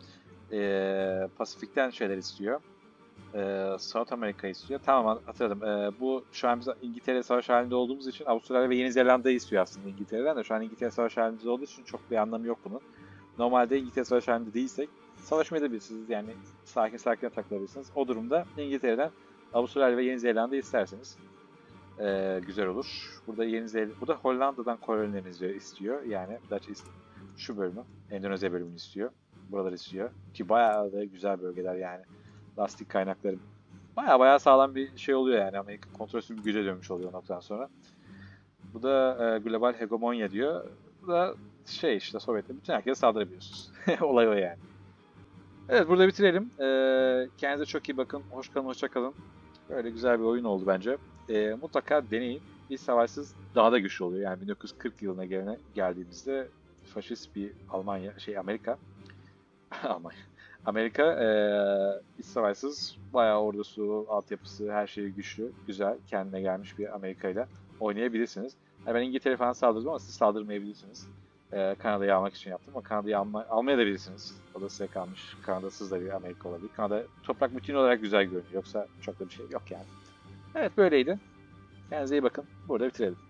E, Pasifik'ten şeyler istiyor. E, South America istiyor. Tamam, hatırladım. E, bu şu an biz İngiltere savaş halinde olduğumuz için Avustralya ve Yeni Zelanda'yı istiyor aslında İngiltere'den de. Şu an İngiltere savaş halinde olduğu için çok bir anlamı yok bunun. Normalde İngiltere savaş halinde değilsek savaşmaya edebilirsiniz. Yani sakin sakin takılabilirsiniz. O durumda İngiltere'den Avustralya ve Yeni Zelanda isterseniz e, güzel olur. Burada Yeni Zelanda, burada Hollanda'dan kolonilerinizi istiyor. Yani Dutch East, şu bölümü, Endonezya bölümünü istiyor. Buraları istiyor. Ki bayağı da güzel bölgeler yani. Lastik kaynakları baya baya sağlam bir şey oluyor yani. Amerika kontrolsüz bir güce dönmüş oluyor noktadan sonra. Bu da e, global hegemonya diyor. Bu da şey işte, Sovyetler, bütün herkese saldırabiliyorsunuz. Olay o yani. Evet, burada bitirelim. E, kendinize çok iyi bakın. Hoş kalın, hoşça kalın. Böyle güzel bir oyun oldu bence. E, mutlaka deneyin. Bir savaşsız daha da güçlü oluyor. Yani bin dokuz yüz kırk yılına gelene, geldiğimizde faşist bir Almanya, şey Amerika. Almanya. Amerika ee, iç savaşsız, bayağı ordusu, altyapısı, her şeyi güçlü, güzel, kendine gelmiş bir Amerika ile oynayabilirsiniz. Yani ben İngiltere falan saldırdım ama siz saldırmayabilirsiniz. Ee, Kanada'yı almak için yaptım ama Kanada'yı alma, almaya da bilirsiniz. O da size kalmış. Kanada'sız da bir Amerika olabilir. Kanada toprak bütün olarak güzel görünüyor. Yoksa çok da bir şey yok yani. Evet, böyleydi. Kendinize iyi bakın. Burada bitirelim.